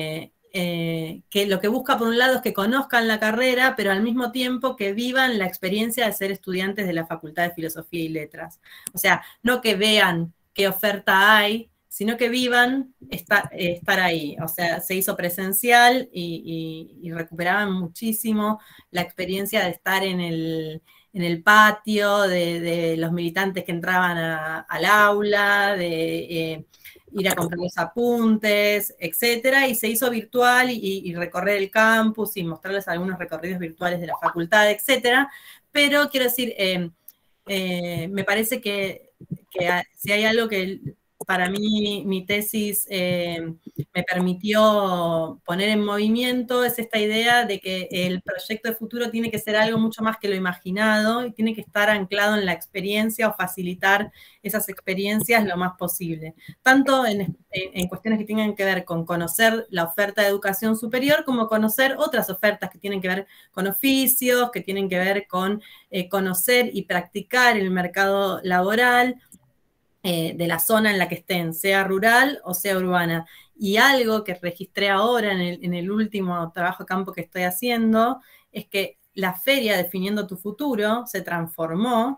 eh, que lo que busca por un lado es que conozcan la carrera, pero al mismo tiempo que vivan la experiencia de ser estudiantes de la Facultad de Filosofía y Letras. O sea, no que vean qué oferta hay, sino que vivan estar, eh, estar ahí. O sea, se hizo presencial y, y, y recuperaban muchísimo la experiencia de estar en el, en el patio, de, de los militantes que entraban a, al aula, de eh, ir a comprar los apuntes, etcétera, y se hizo virtual y, y recorrer el campus y mostrarles algunos recorridos virtuales de la facultad, etcétera. Pero quiero decir, eh, eh, me parece que, que si hay algo que para mí mi tesis eh, me permitió poner en movimiento es esta idea de que el proyecto de futuro tiene que ser algo mucho más que lo imaginado y tiene que estar anclado en la experiencia o facilitar esas experiencias lo más posible, tanto en, en, en cuestiones que tengan que ver con conocer la oferta de educación superior como conocer otras ofertas que tienen que ver con oficios, que tienen que ver con eh, conocer y practicar el mercado laboral, Eh, de la zona en la que estén, sea rural o sea urbana. Y algo que registré ahora en el, en el último trabajo de campo que estoy haciendo, es que la feria Definiendo tu Futuro se transformó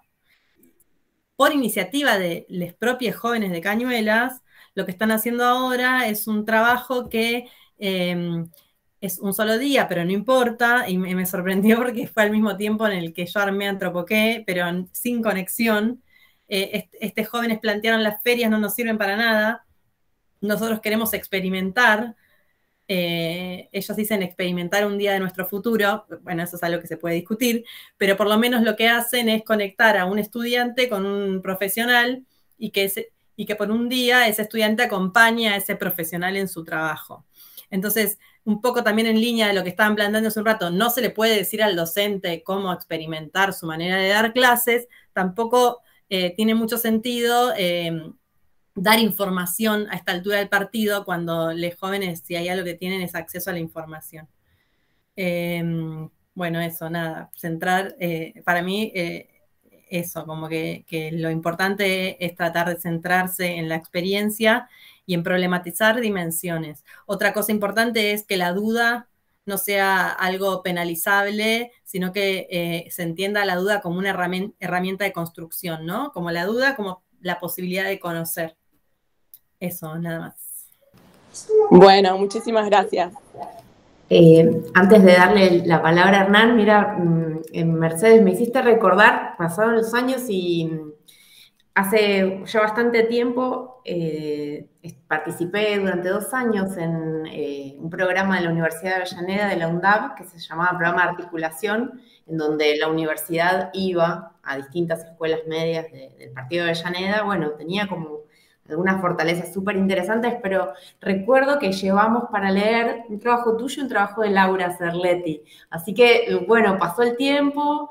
por iniciativa de los propios jóvenes de Cañuelas. Lo que están haciendo ahora es un trabajo que eh, es un solo día, pero no importa, y me, me sorprendió porque fue al mismo tiempo en el que yo armé Antropoqué, pero sin conexión. Eh, estos jóvenes plantearon las ferias no nos sirven para nada, nosotros queremos experimentar, eh, ellos dicen experimentar un día de nuestro futuro, bueno, eso es algo que se puede discutir, pero por lo menos lo que hacen es conectar a un estudiante con un profesional y que, ese, y que por un día ese estudiante acompañe a ese profesional en su trabajo. Entonces, un poco también en línea de lo que estaban planteando hace un rato, no se le puede decir al docente cómo experimentar su manera de dar clases, tampoco Eh, tiene mucho sentido eh, dar información a esta altura del partido cuando los jóvenes, si hay algo que tienen, es acceso a la información. Eh, bueno, eso, nada, centrar, eh, para mí, eh, eso, como que, que lo importante es tratar de centrarse en la experiencia y en problematizar dimensiones. Otra cosa importante es que la duda no sea algo penalizable, sino que eh, se entienda la duda como una herramienta, herramienta de construcción, ¿no? Como la duda, como la posibilidad de conocer. Eso, nada más.
Bueno, muchísimas gracias.
Eh, antes de darle la palabra a Hernán, mira, en Mercedes me hiciste recordar, pasaron los años y hace ya bastante tiempo eh, participé durante dos años en eh, un programa de la Universidad de Avellaneda, de la UNDAB, que se llamaba Programa de Articulación, en donde la universidad iba a distintas escuelas medias de, del Partido de Avellaneda. Bueno, tenía como algunas fortalezas súper interesantes, pero recuerdo que llevamos para leer un trabajo tuyo y un trabajo de Laura Cerletti. Así que, bueno, pasó el tiempo,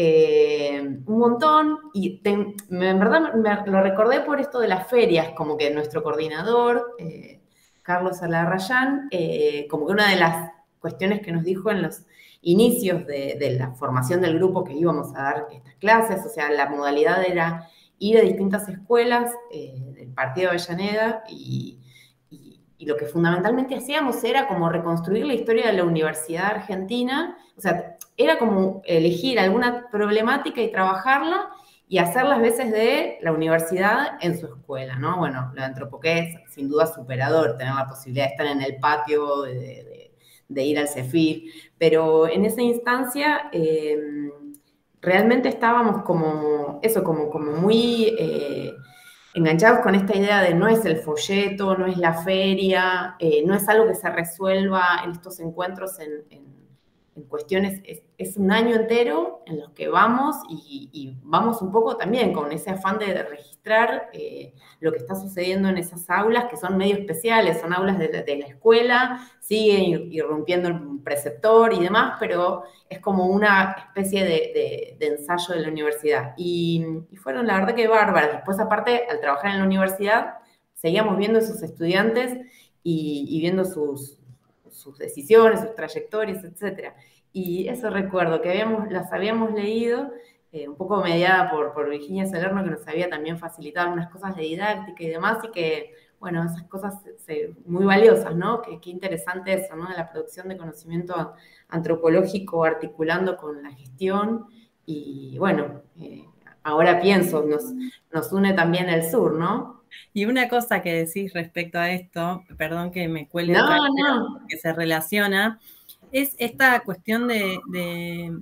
Eh, un montón, y te, me, en verdad me, lo recordé por esto de las ferias, como que nuestro coordinador, eh, Carlos Alarrayán, eh, como que una de las cuestiones que nos dijo en los inicios de, de la formación del grupo que íbamos a dar estas clases, o sea, la modalidad era ir a distintas escuelas eh, del Partido de Avellaneda y, y, y lo que fundamentalmente hacíamos era como reconstruir la historia de la Universidad Argentina, o sea, era como elegir alguna problemática y trabajarla y hacer las veces de la universidad en su escuela, ¿no? Bueno, lo de Antropoqué es sin duda superador, tener la posibilidad de estar en el patio, de, de, de ir al CEFIR, pero en esa instancia eh, realmente estábamos como, eso, como, como muy eh, enganchados con esta idea de no es el folleto, no es la feria, eh, no es algo que se resuelva en estos encuentros en, en en cuestiones, es, es un año entero en los que vamos y, y vamos un poco también con ese afán de registrar eh, lo que está sucediendo en esas aulas, que son medio especiales, son aulas de, de la escuela, siguen irrumpiendo el preceptor y demás, pero es como una especie de, de, de ensayo de la universidad. Y, y fueron la verdad que bárbaras. Después, aparte, al trabajar en la universidad, seguíamos viendo a esos estudiantes y, y viendo sus... sus decisiones, sus trayectorias, etcétera. Y eso recuerdo, que habíamos, las habíamos leído, eh, un poco mediada por, por Virginia Salerno, que nos había también facilitado algunas cosas de didáctica y demás, y que bueno, esas cosas se, muy valiosas, ¿no? Qué, qué interesante eso, ¿no? De la producción de conocimiento antropológico articulando con la gestión y, bueno, eh, ahora pienso, nos, nos une también el sur, ¿no?
Y una cosa que decís respecto a esto, perdón que me cuelgue
no,
otra vez,
no.
que se relaciona, es esta cuestión de, de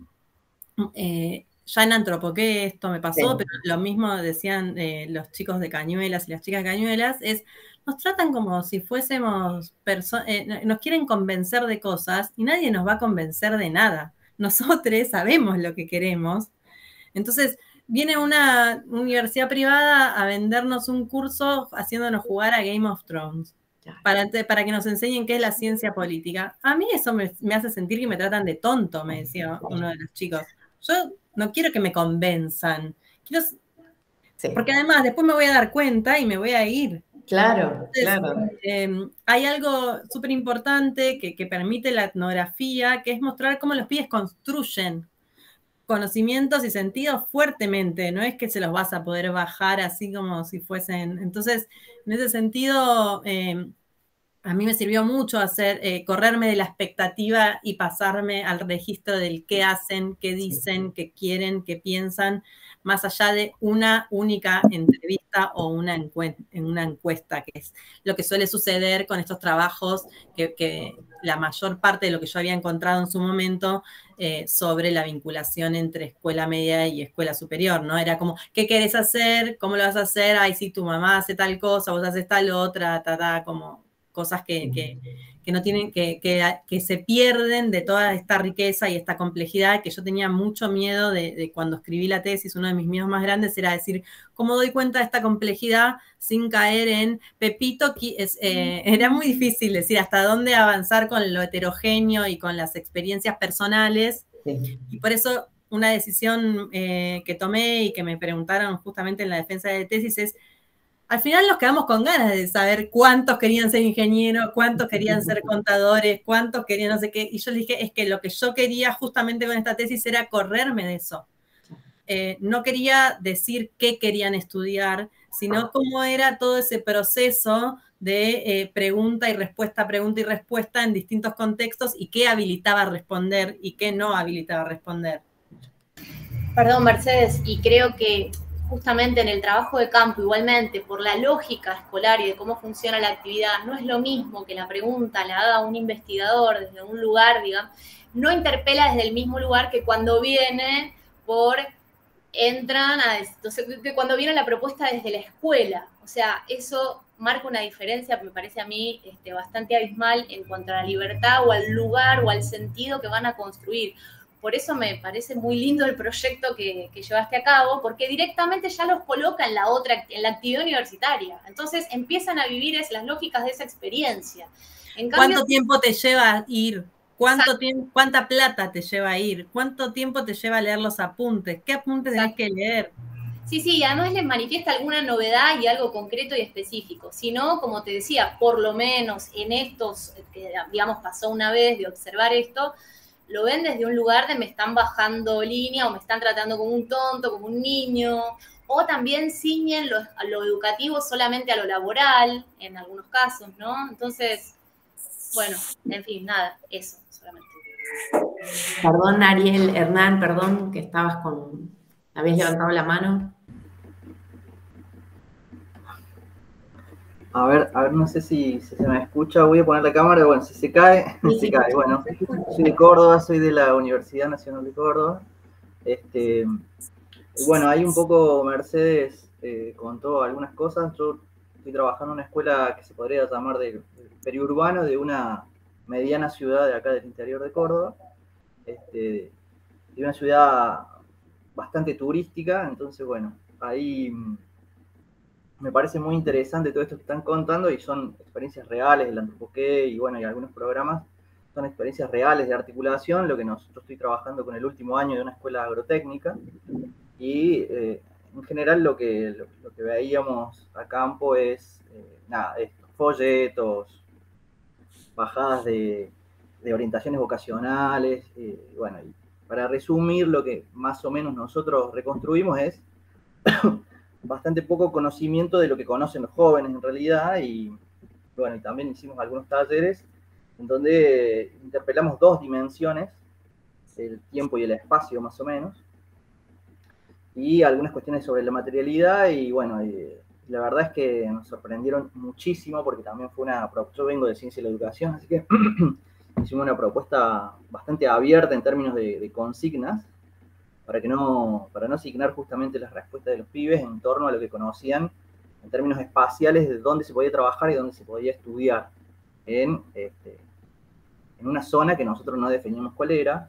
eh, ya en Antropoqué esto me pasó, sí. Pero lo mismo decían eh, los chicos de Cañuelas y las chicas de Cañuelas, es nos tratan como si fuésemos personas, eh, nos quieren convencer de cosas y nadie nos va a convencer de nada. Nosotros sabemos lo que queremos. Entonces, viene una universidad privada a vendernos un curso haciéndonos jugar a Game of Thrones. Para, para que nos enseñen qué es la ciencia política. A mí eso me, me hace sentir que me tratan de tonto, me decía uno de los chicos. Yo no quiero que me convenzan. Quiero... Sí. Porque además después me voy a dar cuenta y me voy a ir.
Claro,
Entonces,
claro.
Eh, hay algo súper importante que, que permite la etnografía, que es mostrar cómo los pibes construyen conocimientos y sentidos fuertemente, no es que se los vas a poder bajar así como si fuesen. Entonces, en ese sentido, eh, a mí me sirvió mucho hacer, eh, correrme de la expectativa y pasarme al registro del qué hacen, qué dicen, qué quieren, qué piensan, más allá de una única entrevista o una, encue una encuesta, que es lo que suele suceder con estos trabajos, que, que la mayor parte de lo que yo había encontrado en su momento eh, sobre la vinculación entre escuela media y escuela superior, ¿no? Era como, ¿qué querés hacer? ¿Cómo lo vas a hacer? Ay, sí, tu mamá hace tal cosa, vos haces tal otra, ta, ta, como... cosas que, que, que no tienen, que, que, que se pierden de toda esta riqueza y esta complejidad, que yo tenía mucho miedo de, de cuando escribí la tesis. Uno de mis miedos más grandes era decir, ¿cómo doy cuenta de esta complejidad sin caer en Pepito? Es, eh, era muy difícil decir hasta dónde avanzar con lo heterogéneo y con las experiencias personales, sí. Y por eso una decisión eh, que tomé y que me preguntaron justamente en la defensa de tesis es, al final nos quedamos con ganas de saber cuántos querían ser ingenieros, cuántos querían ser contadores, cuántos querían no sé qué. Y yo le dije, es que lo que yo quería justamente con esta tesis era correrme de eso. Eh, no quería decir qué querían estudiar, sino cómo era todo ese proceso de eh, pregunta y respuesta, pregunta y respuesta en distintos contextos y qué habilitaba a responder y qué no habilitaba a responder.
Perdón, Mercedes, y creo que justamente en el trabajo de campo, igualmente, por la lógica escolar y de cómo funciona la actividad, no es lo mismo que la pregunta la haga un investigador desde un lugar, digamos, no interpela desde el mismo lugar que cuando viene por, entran a, entonces, que cuando viene la propuesta desde la escuela. O sea, eso marca una diferencia, me parece a mí, este, bastante abismal en cuanto a la libertad o al lugar o al sentido que van a construir. Por eso me parece muy lindo el proyecto que, que llevaste a cabo, porque directamente ya los coloca en la otra, en la actividad universitaria. Entonces empiezan a vivir es, las lógicas de esa experiencia.
En cambio, ¿cuánto tiempo te lleva a ir? ¿Cuánto tiempo, ¿Cuánta plata te lleva a ir? ¿Cuánto tiempo te lleva a leer los apuntes? ¿Qué apuntes tenés que leer?
Sí, sí, y además les manifiesta alguna novedad y algo concreto y específico. Si no, como te decía, por lo menos en estos, que digamos pasó una vez de observar esto, lo ven desde un lugar de me están bajando línea o me están tratando como un tonto, como un niño, o también ciñen lo, lo educativo solamente a lo laboral, en algunos casos, ¿no? Entonces, bueno, en fin, nada, eso solamente.
Perdón, Ariel, Hernán, perdón, que estabas con... ¿Habías levantado la mano?
A ver, a ver, no sé si, si se me escucha, voy a poner la cámara, bueno, si se cae, sí, se cae. Bueno, soy de Córdoba, soy de la Universidad Nacional de Córdoba. Este, bueno, ahí un poco Mercedes eh, contó algunas cosas. Yo estoy trabajando en una escuela que se podría llamar de, de periurbano de una mediana ciudad de acá del interior de Córdoba, este, de una ciudad bastante turística, entonces bueno, ahí... me parece muy interesante todo esto que están contando y son experiencias reales del Antropoqué y bueno, y algunos programas son experiencias reales de articulación, lo que nos, yo estoy trabajando con el último año de una escuela agrotécnica y eh, en general lo que, lo, lo que veíamos a campo es, eh, nada, estos folletos, bajadas de, de orientaciones vocacionales, eh, bueno, y para resumir lo que más o menos nosotros reconstruimos es bastante poco conocimiento de lo que conocen los jóvenes en realidad, y bueno, y también hicimos algunos talleres en donde interpelamos dos dimensiones, el tiempo y el espacio más o menos, y algunas cuestiones sobre la materialidad, y bueno, y la verdad es que nos sorprendieron muchísimo porque también fue una, yo vengo de Ciencia y la Educación, así que hicimos una propuesta bastante abierta en términos de, de consignas, para, que no, para no asignar justamente las respuestas de los pibes en torno a lo que conocían en términos espaciales de dónde se podía trabajar y dónde se podía estudiar en, este, en una zona que nosotros no definíamos cuál era.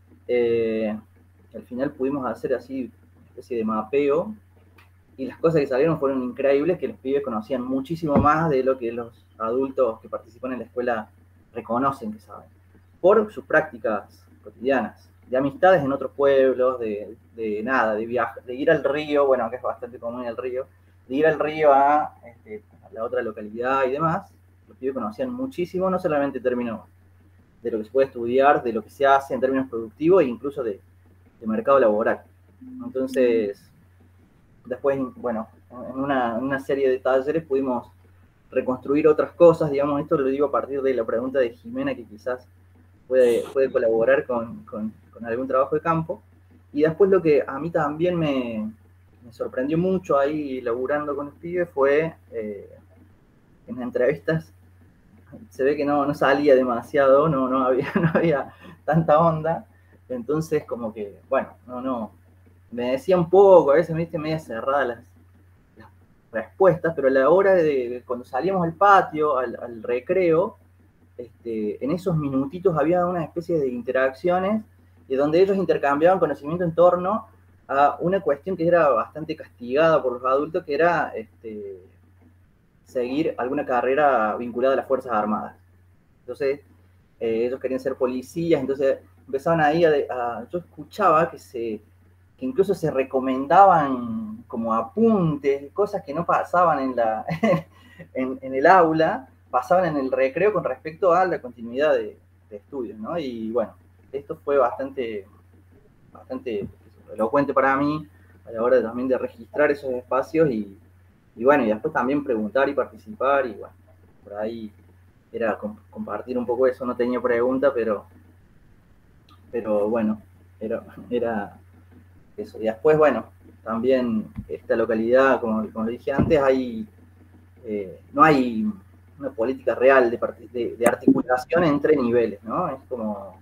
Eh, al final pudimos hacer así una especie de mapeo, y las cosas que salieron fueron increíbles, que los pibes conocían muchísimo más de lo que los adultos que participan en la escuela reconocen que saben, por sus prácticas cotidianas, de amistades en otros pueblos, de, de nada, de viaje, de ir al río, bueno, que es bastante común el río, de ir al río a, este, a la otra localidad y demás. Los pibes conocían muchísimo, no solamente en términos de lo que se puede estudiar, de lo que se hace en términos productivos e incluso de, de mercado laboral. Entonces, después, bueno, en una, en una serie de talleres pudimos reconstruir otras cosas, digamos, esto lo digo a partir de la pregunta de Jimena, que quizás puede, puede colaborar con, con, con algún trabajo de campo. Y después lo que a mí también me, me sorprendió mucho ahí laburando con los pibes fue, eh, en las entrevistas, se ve que no, no salía demasiado, no, no, había, no había tanta onda, entonces como que, bueno, no, no, me decía un poco, a veces me viste media cerrada las, las respuestas, pero a la hora de, cuando salíamos al patio, al, al recreo, este, en esos minutitos había una especie de interacciones y donde ellos intercambiaban conocimiento en torno a una cuestión que era bastante castigada por los adultos, que era este, seguir alguna carrera vinculada a las Fuerzas Armadas. Entonces, eh, ellos querían ser policías, entonces empezaban ahí a, a yo escuchaba que se que incluso se recomendaban como apuntes, cosas que no pasaban en, la, en, en el aula, pasaban en el recreo con respecto a la continuidad de, de estudios, ¿no? Y bueno, esto fue bastante, bastante elocuente para mí a la hora de, también de registrar esos espacios y, y bueno, y después también preguntar y participar, y bueno, por ahí era compartir un poco eso, no tenía pregunta, pero, pero bueno, era... era eso. Y después, bueno, también esta localidad, como, como dije antes, hay, eh, no hay una política real de, de, de articulación entre niveles, ¿no? Es como,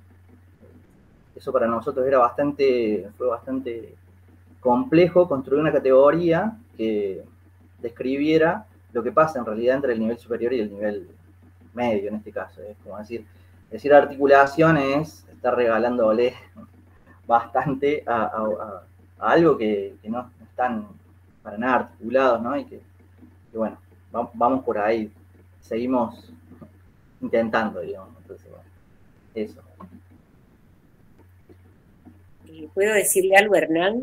eso para nosotros era bastante, fue bastante complejo construir una categoría que describiera lo que pasa en realidad entre el nivel superior y el nivel medio, en este caso. Es como decir, decir articulación es estar regalándole bastante a, a, a algo que, que no están para nada articulados, ¿no? Y que, que bueno, va, vamos por ahí, seguimos intentando, digamos. Entonces, bueno, eso.
¿Puedo decirle algo, Hernán?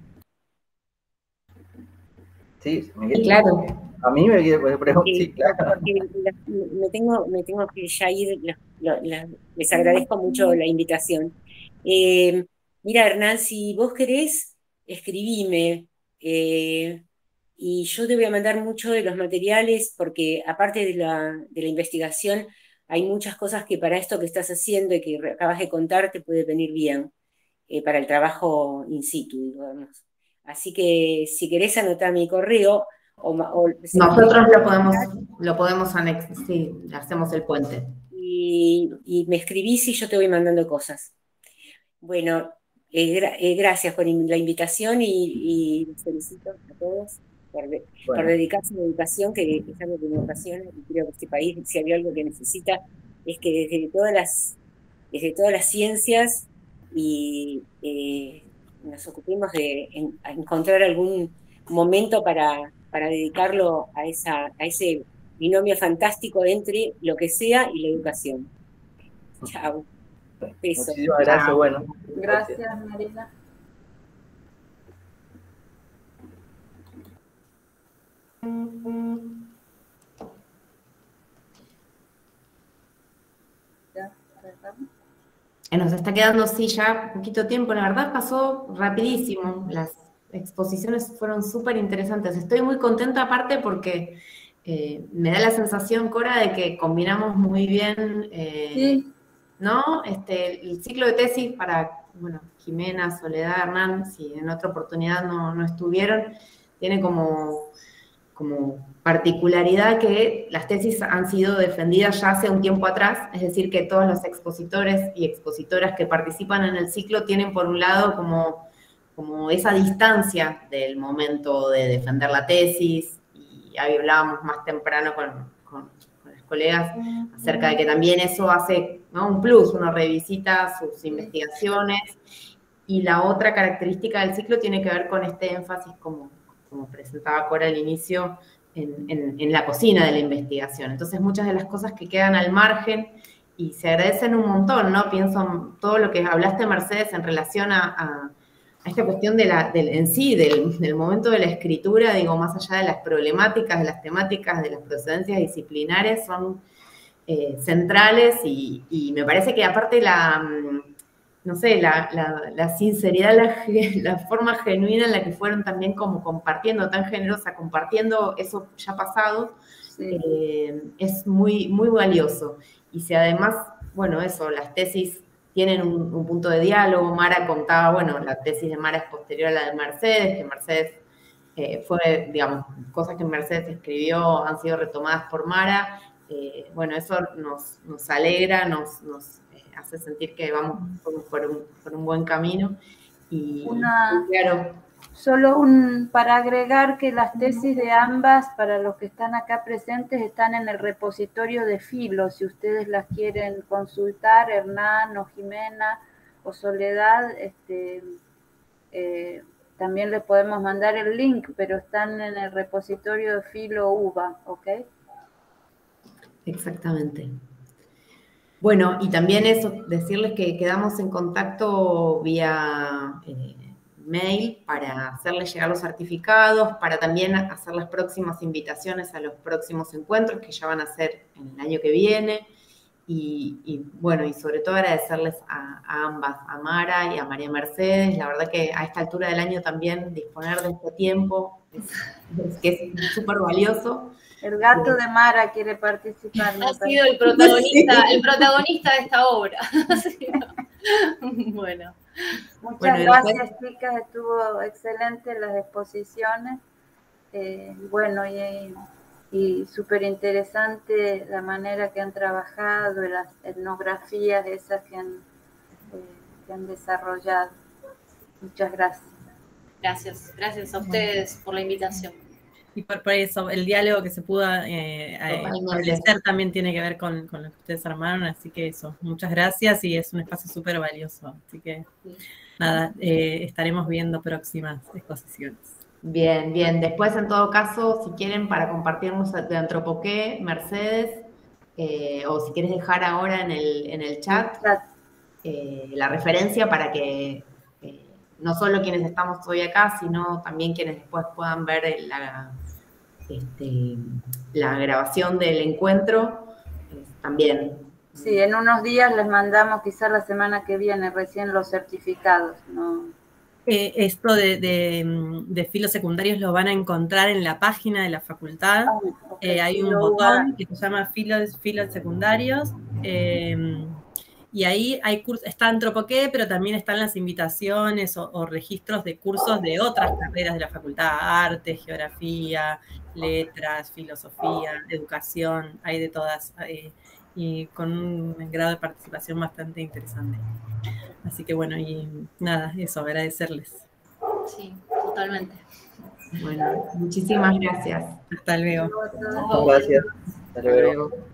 Sí, me
queda, claro.
A mí me quiere preguntar, sí, claro.
Me tengo, me tengo que ya ir, la, la, les agradezco mucho la invitación. Eh, mira, Hernán, si vos querés, escribime, eh, y yo te voy a mandar mucho de los materiales, porque aparte de la, de la investigación, hay muchas cosas que para esto que estás haciendo y que acabas de contar te puede venir bien, eh, para el trabajo in situ, digamos. Así que si querés anotar mi correo, o, o
nosotros lo podemos, lo podemos anexar, sí, hacemos el puente.
Y, y me escribís y yo te voy mandando cosas. Bueno, eh, gra eh, gracias por la invitación y, y los felicito a todos por, de, bueno. por dedicarse a la educación, que es algo que me apasiona, y creo que este país, si hay algo que necesita, es que desde todas las, desde todas las ciencias y eh, nos ocupemos de en, encontrar algún momento para, para dedicarlo a, esa, a ese binomio fantástico entre lo que sea y la educación. Chao.
Beso. Muchísimas gracias, Chao. Bueno.
Gracias, gracias. Marisa.
Nos está quedando, sí, ya poquito tiempo, la verdad pasó rapidísimo las, exposiciones fueron súper interesantes. Estoy muy contenta aparte porque eh, me da la sensación, Cora, de que combinamos muy bien, eh, sí. ¿no? Este, el ciclo de tesis para, bueno, Jimena, Soledad, Hernán, si en otra oportunidad no, no estuvieron, tiene como, como particularidad que las tesis han sido defendidas ya hace un tiempo atrás, es decir, que todos los expositores y expositoras que participan en el ciclo tienen por un lado como, como esa distancia del momento de defender la tesis, y ahí hablábamos más temprano con, con, con los colegas acerca de que también eso hace, ¿no?, un plus, uno revisita sus investigaciones, y la otra característica del ciclo tiene que ver con este énfasis, como, como presentaba Cora al inicio, En, en, en la cocina de la investigación. Entonces, muchas de las cosas que quedan al margen y se agradecen un montón, ¿no? Pienso en todo lo que hablaste, Mercedes, en relación a, a, a esta cuestión de la, del, en sí, del, del momento de la escritura, digo, más allá de las problemáticas, de las temáticas, de las procedencias disciplinares, son eh, centrales y, y me parece que aparte la... no sé, la, la, la sinceridad, la, la forma genuina en la que fueron también como compartiendo, tan generosa, compartiendo eso ya pasado, sí. eh, es muy, muy valioso. Y si además, bueno, eso, las tesis tienen un, un punto de diálogo, Mara contaba, bueno, la tesis de Mara es posterior a la de Mercedes, que Mercedes eh, fue, digamos, cosas que Mercedes escribió han sido retomadas por Mara, eh, bueno, eso nos, nos alegra, nos... nos hace sentir que vamos por, por, un, por un buen camino. Y,
Una,
y claro.
Solo un, para agregar que las tesis de ambas, para los que están acá presentes, están en el repositorio de Filo. Si ustedes las quieren consultar, Hernán o Jimena o Soledad, este, eh, también les podemos mandar el link, pero están en el repositorio de Filo U B A, ¿ok?
Exactamente. Bueno, y también eso, decirles que quedamos en contacto vía eh, mail para hacerles llegar los certificados, para también hacer las próximas invitaciones a los próximos encuentros que ya van a ser en el año que viene. Y, y bueno, y sobre todo agradecerles a, a ambas, a Mara y a María Mercedes. La verdad que a esta altura del año también disponer de este tiempo es, es, que es súper valioso.
El gato de Mara quiere participar.
Ha sido el protagonista, sí. el protagonista de esta obra. Bueno.
Muchas
bueno,
gracias,
después...
chicas. Estuvo excelente las exposiciones. Eh, bueno, y, y súper interesante la manera que han trabajado, las etnografías esas que han, eh, que han desarrollado. Muchas gracias.
Gracias, gracias a ustedes por la invitación.
Y por, por eso, el diálogo que se pudo eh, establecer también tiene que ver con, con lo que ustedes armaron, así que eso, muchas gracias y es un espacio súper valioso. Así que, nada, eh, estaremos viendo próximas exposiciones.
Bien, bien. Después, en todo caso, si quieren, para compartirnos de Antropoqué, Mercedes, eh, o si quieres dejar ahora en el, en el chat eh, la referencia para que eh, no solo quienes estamos hoy acá, sino también quienes después puedan ver la... Este, la grabación del encuentro eh, también.
Sí, en unos días les mandamos, quizás la semana que viene, recién los certificados, ¿no?
Eh, esto de, de, de filos secundarios lo van a encontrar en la página de la facultad. Ah, okay. eh, hay un botón que se llama filos, filos secundarios. Eh, y ahí hay cursos, está Antropoqué, pero también están las invitaciones o, o registros de cursos de otras carreras de la facultad, arte, geografía, letras, filosofía, educación, hay de todas, eh, y con un grado de participación bastante interesante. Así que bueno, y nada, eso, agradecerles.
Sí, totalmente.
Bueno, muchísimas gracias.
Hasta luego.
Gracias. Hasta luego.